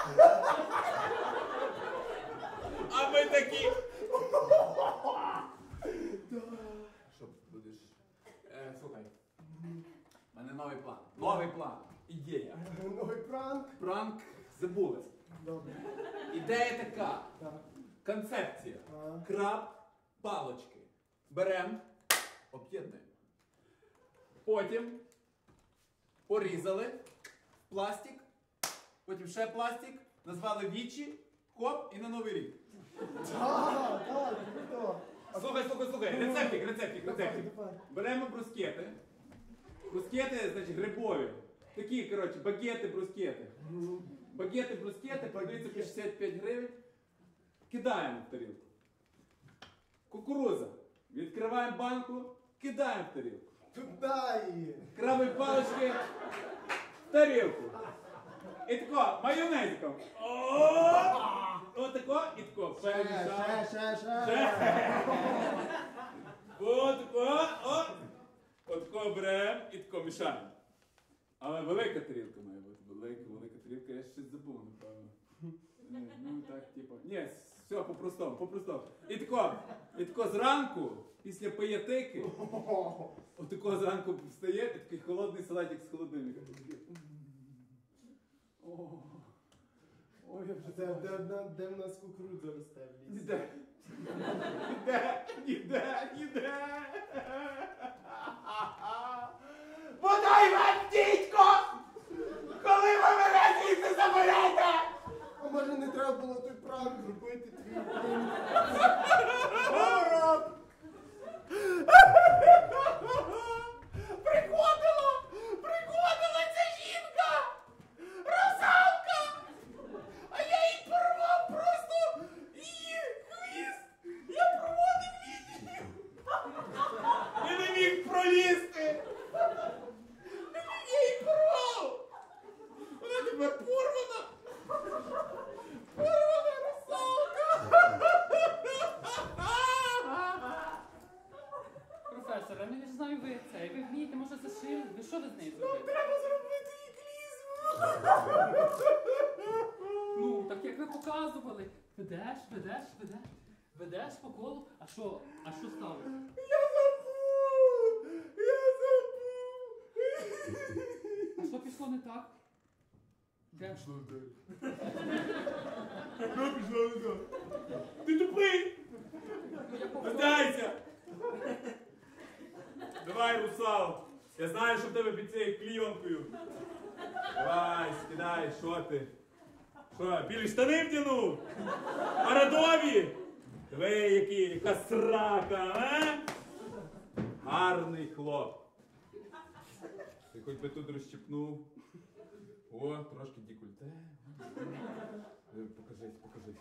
А ми такі. Що будеш? Слухай. У мене новий план. Новий план. Ідея. Новий пранк. Пранк забули. Добре. Ідея така. Так. Концепція. А. Краб, палочки. Берем, об'єднуємо. Потім порізали в пластик, потім ще пластик, назвали вічі, хоп і на Новий рік. Так, так, круто. Слухай, рецептик. Давай. Беремо брускети. Брускети, значить, грибові. Такі, коротше, багети, брускети. Багети, продаються по 65 гривень. Кидаємо в тарілку. Кукуруза. Відкриваємо банку, кидаємо в тарілку. Туди її. Крабові палички в тарілку. І тако, майонезиком. Отако і тако. Ще. Отако, отако беремо і тако мішаємо. Але велика тарілка має бути. Велика тарілка, я щось забув, напевно. Ну так, типу. Ні, все, по-простому. І тако зранку, після паятики, отако зранку встає, і такий холодний салатик з холодильника. Ой, я вже Де в нас кукурудза росте в лісі? Ніде. Бодай вам, дідько! Коли ви мене звідси заберете? А може не треба було той пранк робити твій блін? Поворот! Приходила ця жінка! Русалка! А я їй порвав просто її хвіст! Я проводив її! Я не міг пролізти! Я її порвав! Вона тепер порвана! Порвана русалка! що ти з нею зробив? Треба зробити їй клізму. Ну, так як ви показували. Ведеш по колу. А що сталося? Я забув. А що пішло не так? Де? Що пішло не так? Ти тупий! Ну, я повторю. Здайся! Давай, русал! Я знаю, що в тебе під цією клійонкою. Давай, скидай, що ти? Що, білі штани втянув? Парадові? Диви, яка срака, а? Гарний хлоп. Ти хоч би тут розщепнув. О, трошки декольте. Покажись.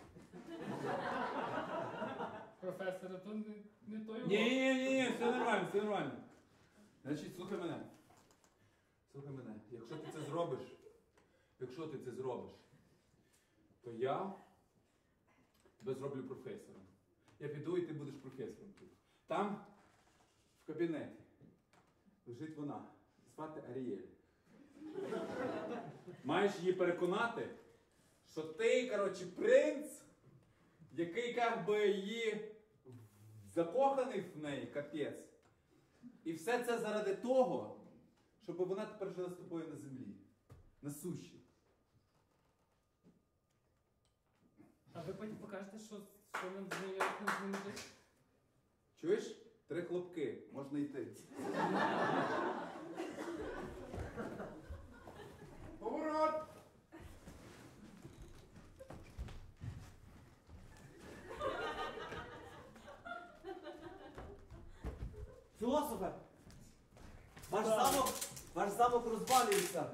Професоре, то не той урок. Ні, все нормально. Значить, слухай мене. Якщо ти це зробиш, то я тебе зроблю професором. Я піду і ти будеш професором тут. Там, в кабінеті, лежить вона. Звати Аріель. Маєш її переконати, що ти, принц, який її закоханий в неї, капець. І все це заради того, щоб вона тепер жила з тобою на землі, на суші. А ви потім покажете, що нам з нею як нам з ними жити? Чуєш? 3 хлопки, можна йти. Поворот! Філософе! Ваш замок розвалюється.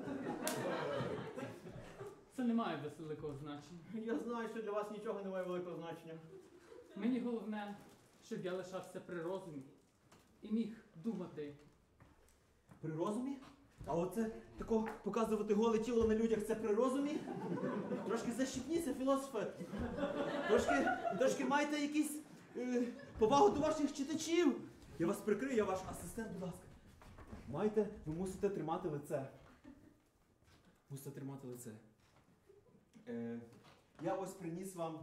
Це не має великого значення. Я знаю, що для вас нічого не має великого значення. Мені головне, щоб я лишався при розумі і міг думати. При розумі? А оце тако показувати голе тіло на людях, це при розумі? Трошки защіпніться, філософе. Трошки майте якісь повагу до ваших читачів. Я вас прикрию, я ваш асистент, будь ласка. Ви мусите тримати лице. Я ось приніс вам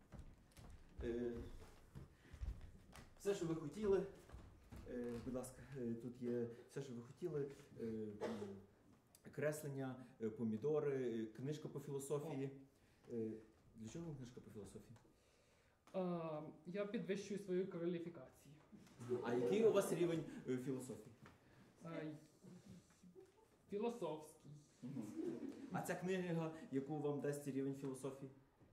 все, що ви хотіли. Будь ласка, тут є все, що ви хотіли. Креслення, помідори, книжка по філософії. Для чого вам книжка по філософії? Я підвищую свою кваліфікацію. А який у вас рівень філософії? Філософський. А ця книга, яку вам дасть рівень філософії?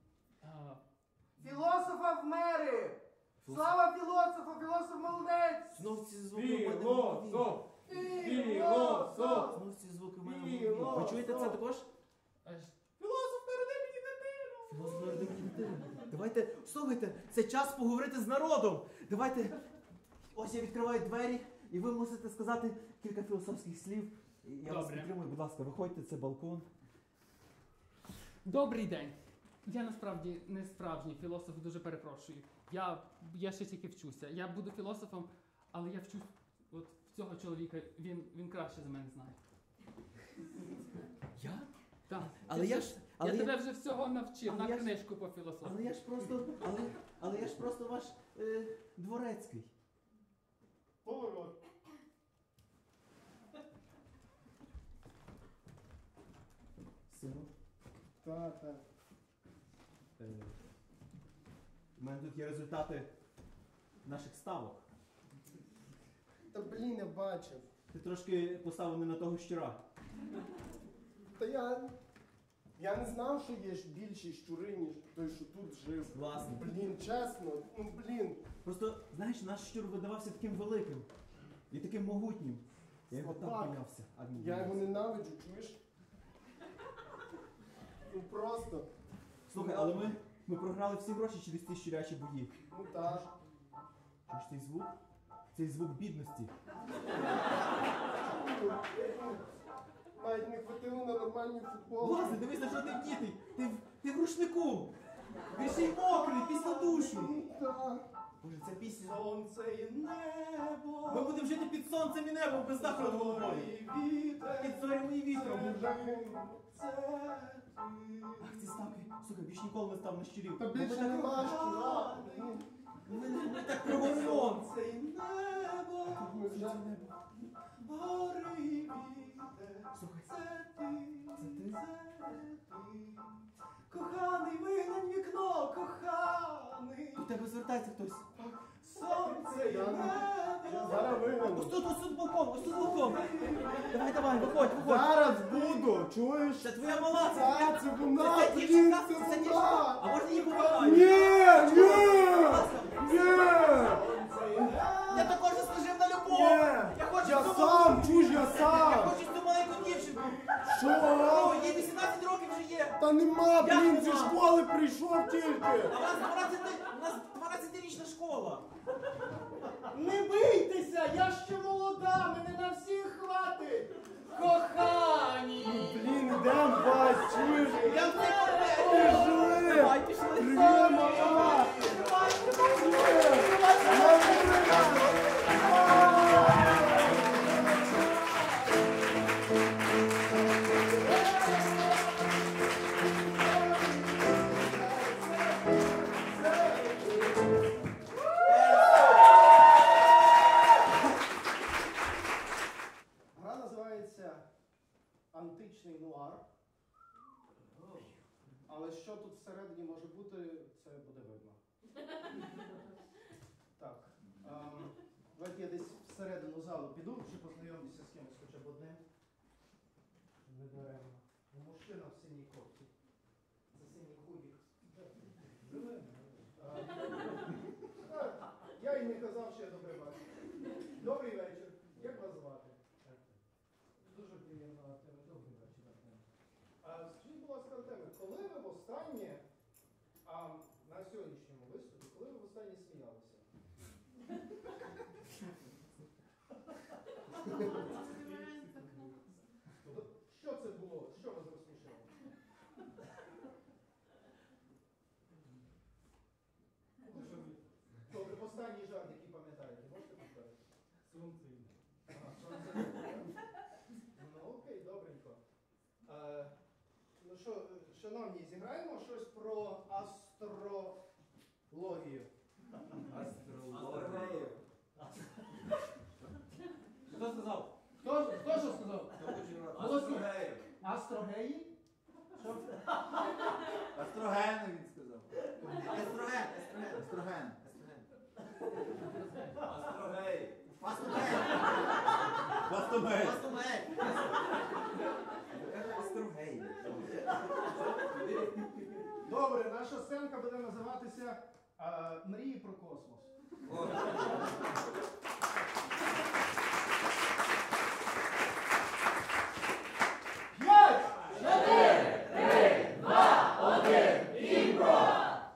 Філософа в мери! Слава філософу! Філософ молодець! Знов ці звуки в мене в голові. Філософ! Знов ці звуки в мене в голові. Ви чуєте це також? Філософ народи мені дитину! Філософ народи мені дитину. Давайте, слухайте, це час поговорити з народом. Давайте, ось я відкриваю двері, і ви мусите сказати кілька філософських слів. Я вас підтримую, будь ласка, виходьте, це балкон. Добрий день. Я насправді не справжній філософ, дуже перепрошую. Я ще тільки вчуся. Я буду філософом, але я вчусь от в цього чоловіка. Він краще за мене знає. Я? Так. Але Я тебе вже всього навчив але на я ж- книжку по філософії. Але я ж просто ваш дворецький. Поворот. Сину, Так. у мене тут є результати наших ставок. Та блін, я бачив. Ти трошки поставив не на того щура. Та я не знав, що є ж більші щури, ніж той, що тут жив. Власне. Блін, чесно, блін. Просто, знаєш, наш щур видавався таким великим і таким могутнім. Я його так Слабак. боявся. А він Я його боявся. ненавиджу, чуєш? Ну просто. Слухай, але ми програли всі гроші через ці щурячі бої. Ну так. Чуєш цей звук? Цей звук бідності. Навіть не хватило на нормальний футбол. Власне, дивись, на що ти вдітий. Ти в рушнику. Він ще й мокрий, після душу. Так. Боже, це пісня. Сонце і небо. Ми будемо жити під сонцем і небом, без даху над головою. Під зорями і вітром. Це ти. Ах, ці ставки. Слухай, більш ніколи не став на щурів. Та більше нема шкіра. Ми так про горизонт. Сонце і небо. Гори і вітер. Слухай, Це ти. це ти? Коханий, виглянь вікно, коханий. До тебе звертається хтось. Сонце і небо. Зараз вигляну. Ось тут балкон, ось тут балкон. Давай, виходь. Зараз буду, чуєш? Це твоя мала, це твоя... Це вона, Це дівчинка, це це дівчинка. вона. А можна її побагаю? Ні! Я також заслужив на любов. Ні! Я хочу Я цю сам, чуєш, я Я сам! хочу цю маленьку дівчинку. Що? О, їй 18 років вже є. Та нема, блін, зі нема? школи прийшов тільки! А у нас 12-річна школа. Не бийтеся, я ще молода, мене на всіх хватить. Кохані. Блін, ідем, Вась, чуєш? Я в тебе. Пішли! Давай, пішли. Привіт, мама! Гра називається Античний нуар. Але що тут всередині може бути, це буде видно. Так. Давайте я десь всередину залу піду, чи познайомлюся з кимось хоча б одним. Не даремно. Мужчина в синій кофті. Це синій худік. Я й не казав, що я добре бачу. Добрий вечір. Як вас звати? Дуже приємно, Артеме. Добрий вечір, Артеме. Скажіть, будь ласка, Артеме, коли ви востаннє, на сьогоднішньому виступі, коли ви востаннє сміялися? Що це було? Що вас розсмішило? Добре, останній жарт, який пам'ятаєте, можете повторити? Сонце. Ну окей, добренько. Ну що, шановні, зіграємо щось про астрологію. Астрологію. Хто сказав? Хто що сказав? Астрологію. Астрогеї? Що? Астроген, він сказав. Естроген. Астроген. Астрологію. Пластомей. Астрологію. Добре, наша сценка буде називатися «Мрії про космос». П'ять! 4, 3, 2, 1, імпро!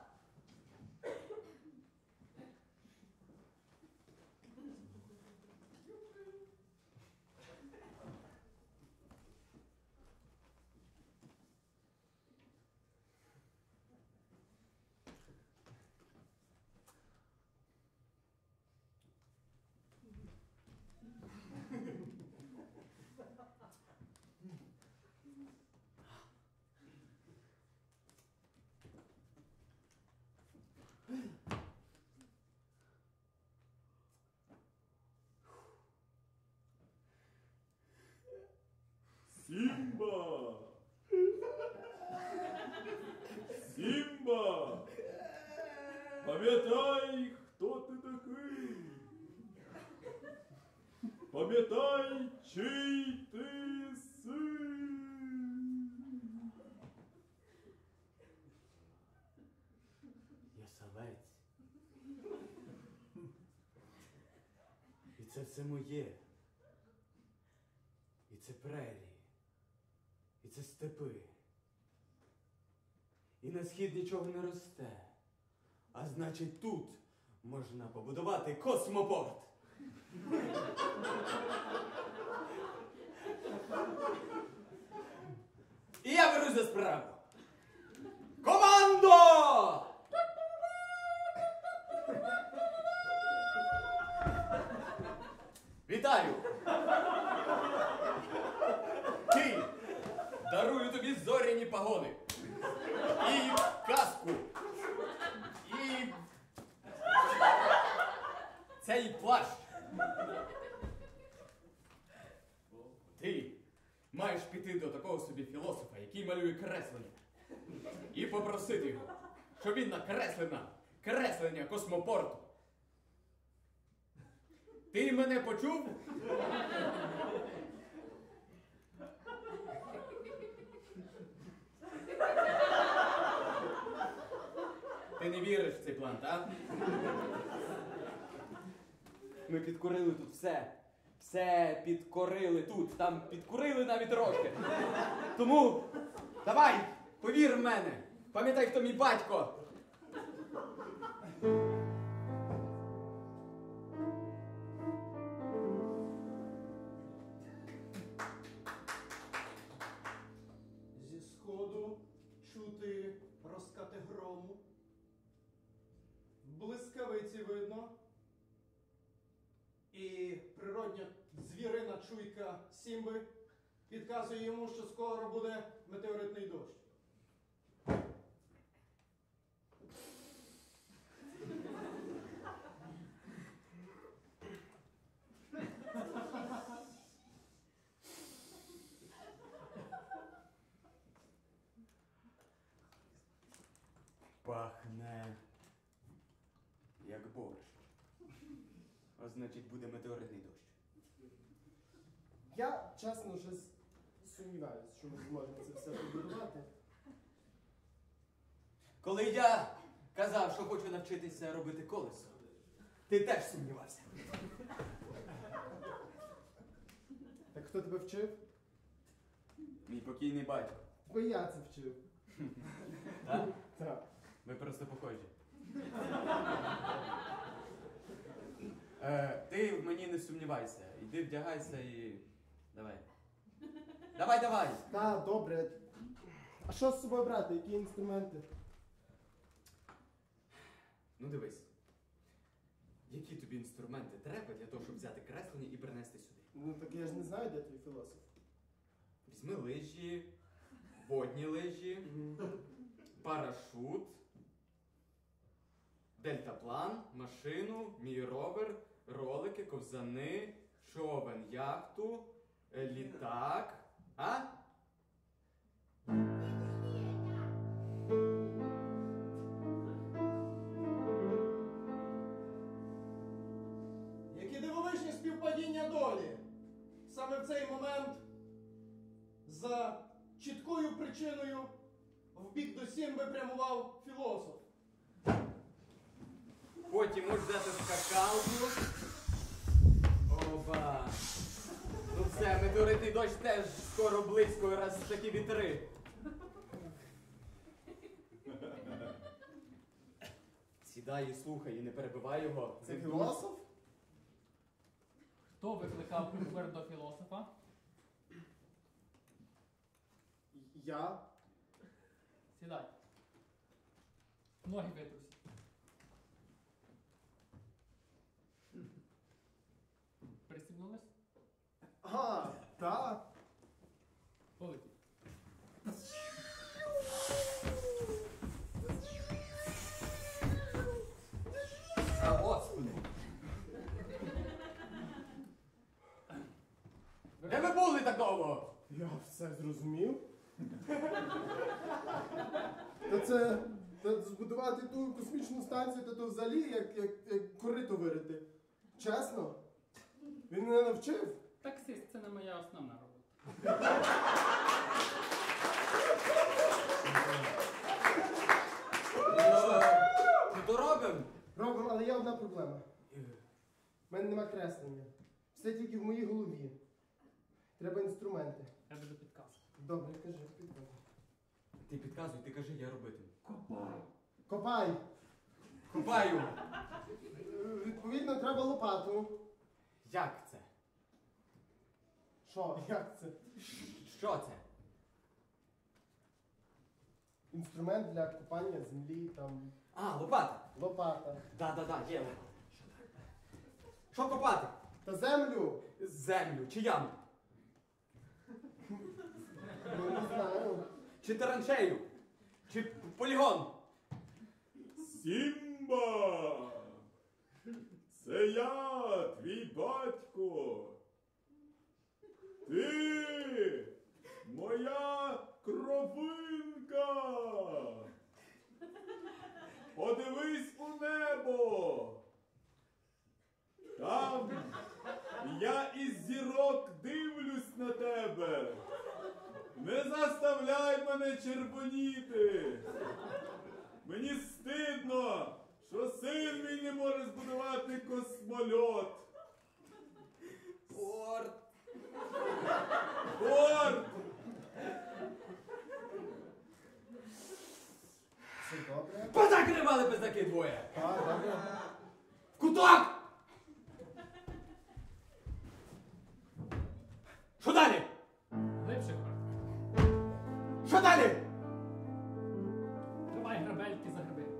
Сімба! Сімба! Пам'ятай, хто ти такий! Пам'ятай, чий ти син! Я савець. І це все моє. І це прерії. І це степи. І на схід нічого не росте. А значить, тут можна побудувати космопорт. І я берусь за справу. Командо! пагони. І каску. І цей плащ. Ти маєш піти до такого собі філософа, який малює креслення, і попросити його, щоб він накреслив нам креслення космопорту. Ти мене почув? Ти не віриш в цей план, так? Ми підкорили тут все. Все підкорили тут. Там підкурили навіть трошки. Тому давай, повір в мене. Пам'ятай, хто мій батько. Зі сходу чути розкати грому. Блискавиці видно. І природня звірина чуйка Сімби підказує йому, що скоро буде метеоритний дощ. Пахне як борщ. А значить, буде метеоритний дощ. Я, чесно, щось сумніваюся, що ми зможемо це все побудувати. Коли я казав, що хочу навчитися робити колесо, ти теж сумнівався. Так хто тебе вчив? Мій покійний батько. Бо я це вчив. Так? Так. Ви просто похожі. Ти в мені не сумнівайся. Іди вдягайся і... Давай. Давай! Так, добре. А що з собою брати? Які інструменти? Ну дивись. Які тобі інструменти треба для того, щоб взяти креслення і принести сюди? Ну так я ж не знаю, де твій філософ. Візьми лижі, водні лижі, парашут, дельтаплан, машину, мій ровер, ролики, ковзани, човен, яхту, літак. А? Які дивовижні співпадіння долі. Саме в цей момент за чіткою причиною в бік до Сімби прямував філософ. Потім можеш взяти скакалку. Оба. Ну все, метеоритний дощ теж скоро близько, раз такі вітри. Сідай і слухай, і не перебивай його. Це філософ? Хто викликав Уber до філософа? Я? Сідай. Ноги витрусі. Пристібнулись? А, так. Полетіть. А, Господи. Де ви були так довго? Я все зрозумів. Та це збудувати ту космічну станцію, та то взагалі як корито вирити. Чесно? Він мене навчив? Таксист, це не моя основна робота. Ми то робимо? Робимо, але є одна проблема. У мене нема креслення. Все тільки в моїй голові. Треба інструменти. Я буду підказку. Добре, кажи, підказуй. Ти підказуй, ти кажи, я робитиму. Копай! Купаю. Відповідно, треба лопату. Як це? Що? Як це? Що це? Інструмент для копання землі, там, А, лопата. лопата. Да, є лопата. Що копати? Та землю! Землю чи яму? Ну, не знаю. Чи таранчею? Чи полігон? Сімба! Це я, твій батько. Ти моя кровинка. Подивись у небо. Там я із зірок дивлюсь на тебе. Не заставляй мене червоніти. Мені стидно, що син мій не може збудувати космольот. Порт. Порт! Все добре? Позакривали безаки двоє! Так, добре. В куток! Що далі? Глибше, брат. Що далі? Тримай грабельки за гриби.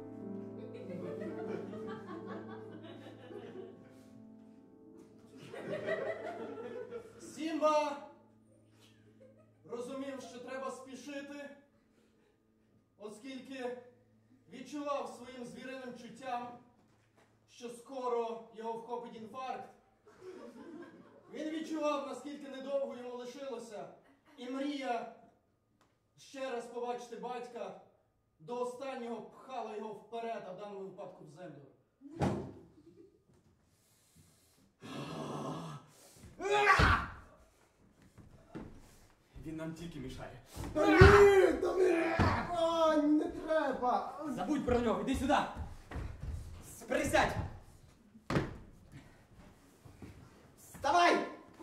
Сімба розумів, що треба спішити, оскільки відчував своїм звіриним чуттям, що скоро його вхопить інфаркт. Він відчував, наскільки недовго йому лишилося, і мрія ще раз побачити батька до останнього пхала його вперед, а в даному випадку в землю. Він нам тільки мішає. Та ні! Ой, не треба! Забудь про нього, іди сюди. Присядь. Вставай!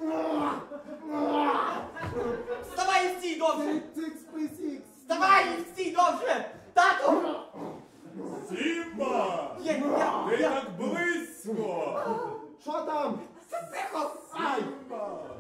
Вставай і стій довше! Вставай і стій довше! Тату! Сімба! Я- Ти так близько! Що там? Сімба!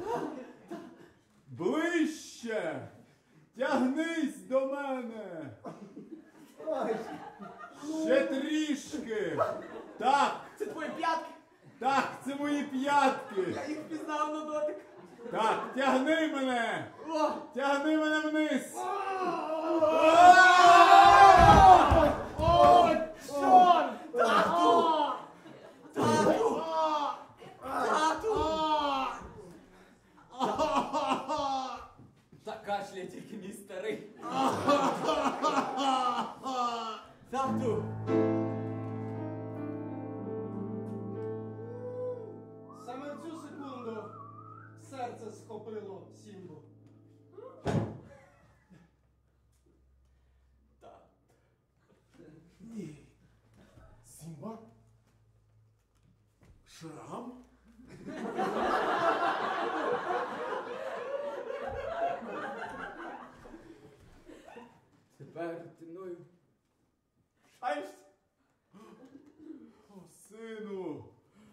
Ближче! Тягнись до мене! Ой, Ще трішки! Так, Це твої п'ятки? так, це мої п'ятки! Я їх впізнав на дотик. Так, тягни мене! О! Тягни мене вниз! Тату! Тату! Тату! Та кашляє тільки мій старий. Тату! саме в цю секунду серце схопило Сімбу. Ні. Сімба? Шрам? Тепер ти мною. Айш! О, сину!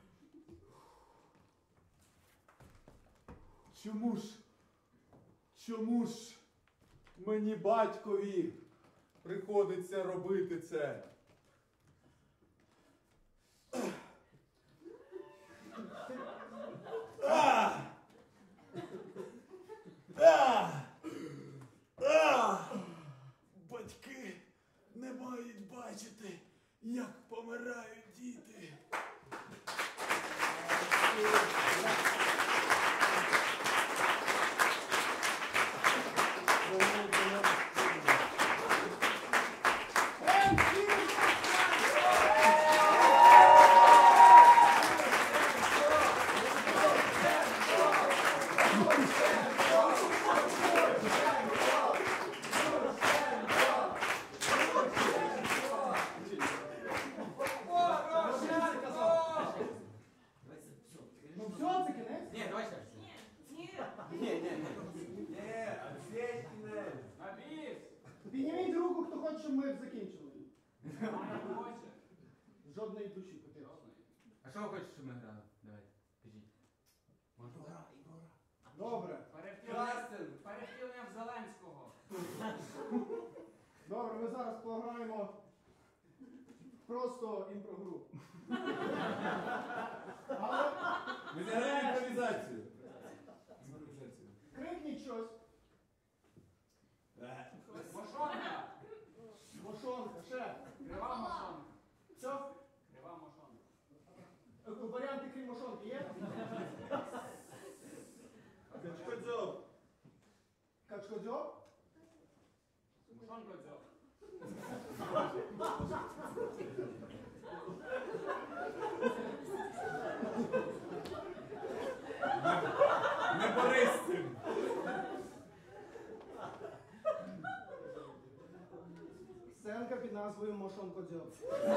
Чому ж мені батькові приходиться робити це? Батьки не мають бачити, як помирають діти. Ну все, це кінець? Ні, давай ще раз. Ні. Підніміть руку, хто хоче, щоб ми закінчили. Жодної душі поки. А що ви хочете, щоб ми грали? Давайте, кажіть. Добре. Перевтілення в Зеленського. Добре, ми зараз пограємо просто імпрогру. Але Ми зіграємо імпровізацію. крикніть щось. Може Мошкодзьоб? Мушонко дзьоб. Не борись з цим. Сценка під назвою Мошонкодзьоб.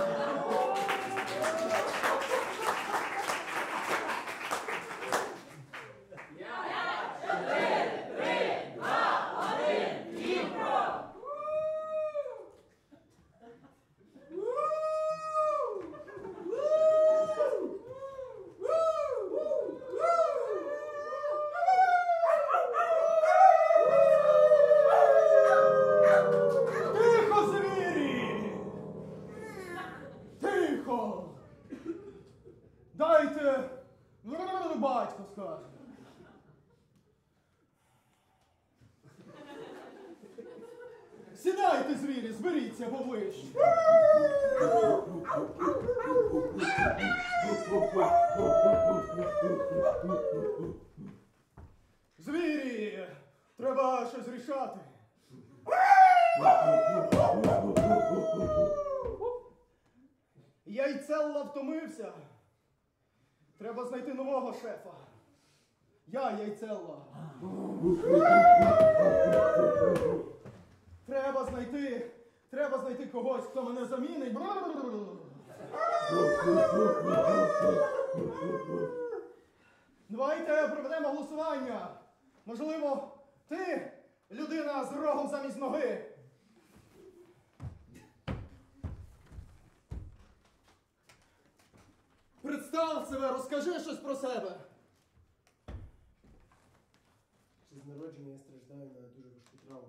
Тихо, звірі! Тихо! Дайте! Батько скаже. Сідайте, звірі, зберіться поближче. Звірі! Треба щось рішати. Яйцелла втомився. Треба знайти нового шефа. Я Яйцелла. Треба знайти когось, хто мене замінить. Давайте проведемо голосування. Можливо, ти людина з рогом замість ноги. Представ себе, розкажи щось про себе. Ще з народження я страждаю на дуже важку травму.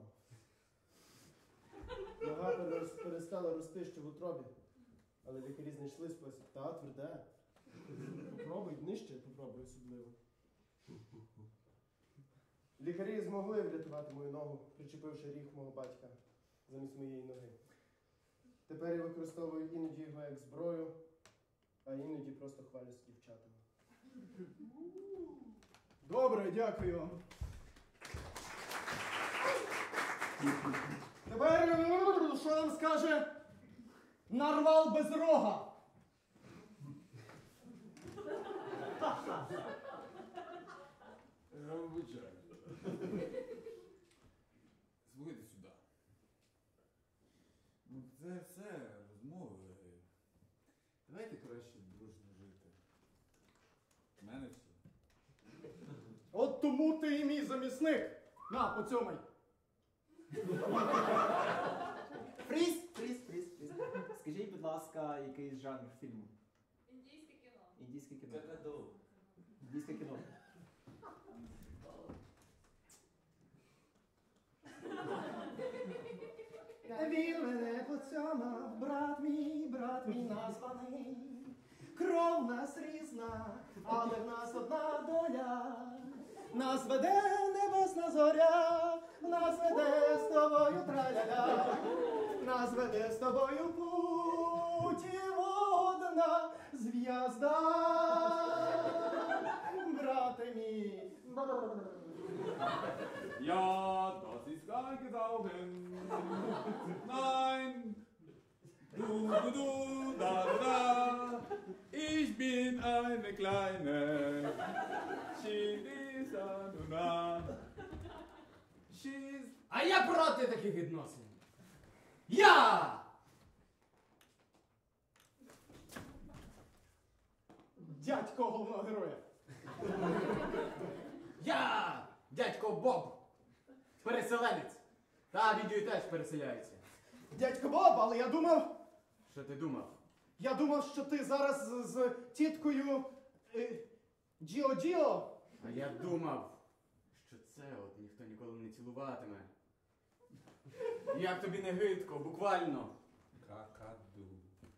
Нога перестала рости ще в утробі, але лікарі знайшли спосіб. Та, тверде. Попробуй, нижче попробуй особливо. Лікарі змогли врятувати мою ногу, причепивши ріг мого батька замість моєї ноги. Тепер я використовую іноді його як зброю, а іноді просто хвалюсь з дівчатами. Добре, дякую. Тепер що нам скаже нарвал без рога? Я вибачаю. Слухайте сюди. Ну це все розмови. Давайте краще дружно жити. У мене все. От тому ти і мій замісник. На, поцьомай. Фріз! Скажіть, будь ласка, якийсь жанр фільму? Індійське кіно. Індійське кіно. Індійське кіно. Він мене поцьомав, брат мій названий. Кров в нас різна, але в нас одна доля. Нас веде небесна зоря, нас веде з тобою траля-ля. Нас веде з тобою путіводна зв'язда. Брате мій. Ja, das ist gar gesaugen. Nein. Du, da, da. Ich bin eine kleine. Chilisanuna. She's... А я проти таких відносин. Я! Дядько головного героя. Я! Дядько Боб! Переселенець! Та відьою теж переселяється. Дядько Боб, але я думав, Що ти думав? що ти зараз з тіткою Джіо-Джіо. А я думав, що це от ніхто ніколи не цілуватиме. Як тобі не гидко, буквально. Какаду.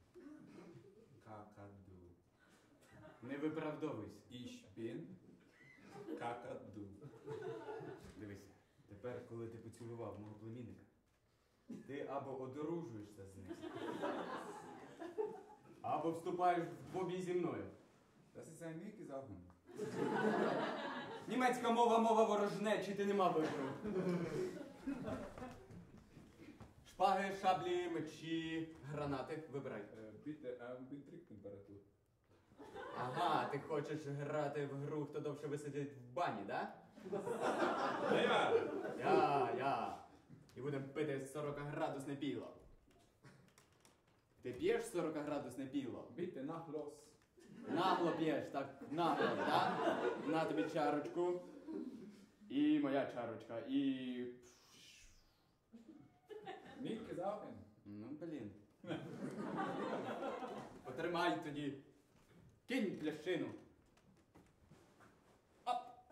Какаду. Не виправдовуйся. Ich bin какаду. Дивися, тепер, коли ти поцілував мого племінника, ти або одружуєшся з ним, або вступаєш в побій зі мною. Das ist ein nicht gesaugen. Німецька мова, мова ворожнечі, ти нема вибору. Шпаги, шаблі, мечі, гранати. Вибирай. Bitte einen Trinktemperatur. Ага, ти хочеш грати в гру, хто довше висидить в бані, да? Я. І будемо пити 40-градусне піло. Ти п'єш 40-градусне піло? Bitte nach los. Нагло п'єш, так, нагло, так? На тобі чарочку. І моя чарочка, і... Nicht gesaufen. Ну, блін. Потримай тоді. Кинь плящину. Оп.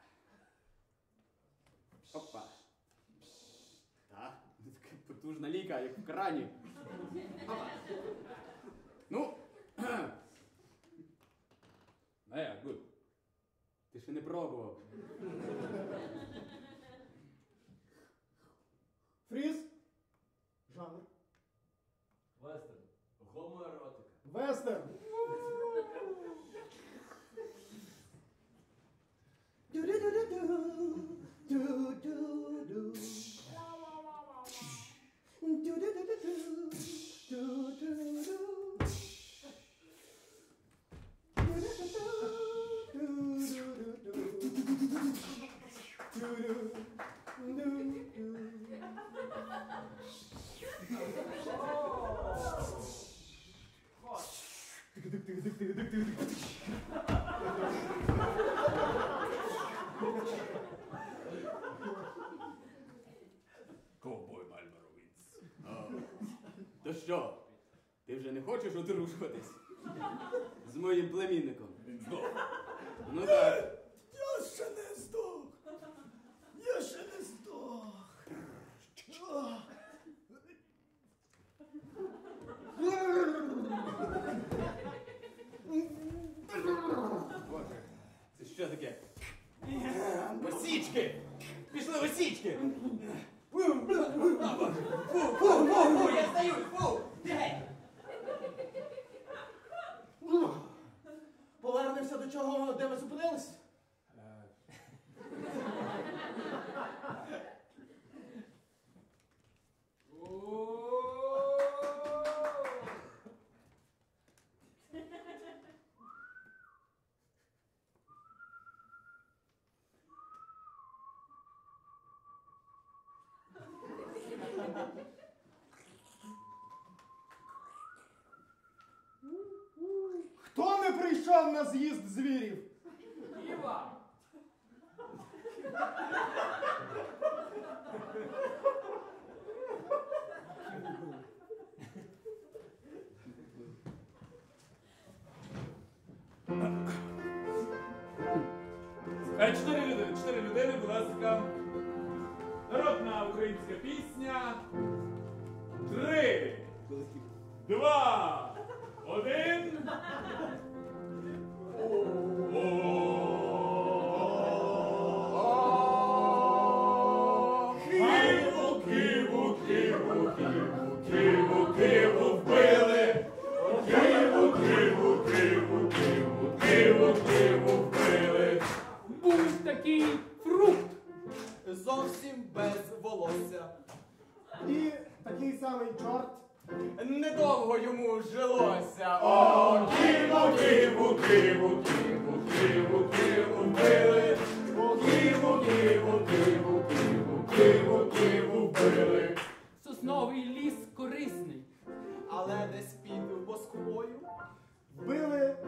Опа. Так, така потужна ліка, як в крані. Опа. Ну. Naja, gut. Ти ще не пробував. Фріз? Жанр. Вестерн. Гомоеротика. Вестерн. Ковбой Мальборо Вінс. То що, ти вже не хочеш одружуватись? З моїм племінником? Він здох. Ну так. Я ще не здох. Я ще не здох. Боже, це що таке? Осічки! Пішли осічки! Фу, я здаюсь, фу! Гей! Повернемося до чого, де ми зупинились? Хто не прийшов на з'їзд звірів? Іва! Чотири людини, будь ласка. Народна українська пісня. 3, 2, 1. Києву, Києву, Києву, Києву, Києву, Києву вбили. Києву, Києву, Києву, Києву, Києву, Києву вбили. Був такий фрукт. Зовсім без волосся. І такий самий чорт. Недовго йому жилося. О, Києву, Києву, Києву, Києву, Києву, Києву вбили. Києву, Києву, Києву, Києву, Києву, Києву вбили. Сосновий ліс корисний. Але десь під Москвою. Вбили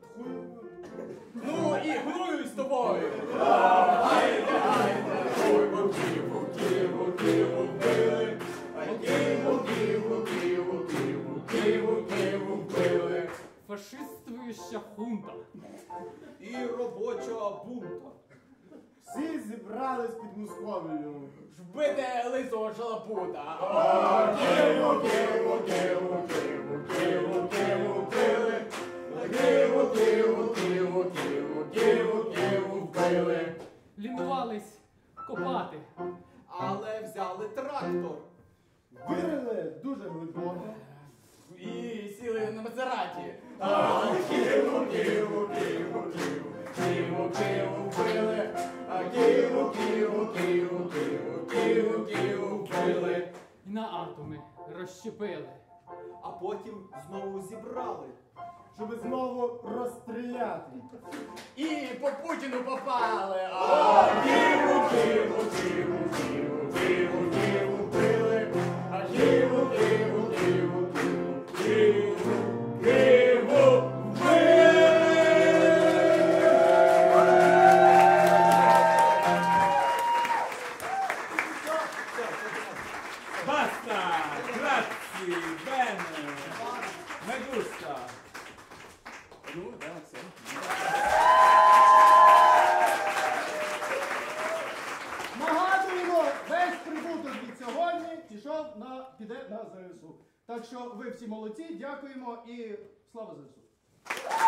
Ну і грую з тобою. Гайде, гайде, ой, по Києву, Києву, Києву вбили. Києву, Києву, Києву, Києву, Києву, Києву вбили. Фашистуюча хунта. І робоча бунта. всі зібрались під Московією. Вбити лисого шалапута. Києву, Києву, Києву, Києву, Києву, Києву вбили. Києву, Києву, Києву, Києву, Києву, Києву вбили. Лінувались копати. Але взяли трактор. Вирили дуже глибоко. І сіли на Мазераті. Києву, Києву, Києву, Києву, Києву, Києву вбили, а Києву, Києву, Києву, Києву, Києву, Києву вбили. І на атоми розщепили. А потім знову зібрали. Щоб знову розстріляти. І по Путіну попали. А Києву, Києву, Києву, Києву, Києву, Києву вбили, а Києву, Києву, Києву, Києву, Києву, Києву вбили. Баста! Граці! Бене! Медуста! Ну, да, все. Нагадуємо, весь прибуток від сьогодні піде на ЗСУ. Так що ви всі молодці, дякуємо і слава ЗСУ.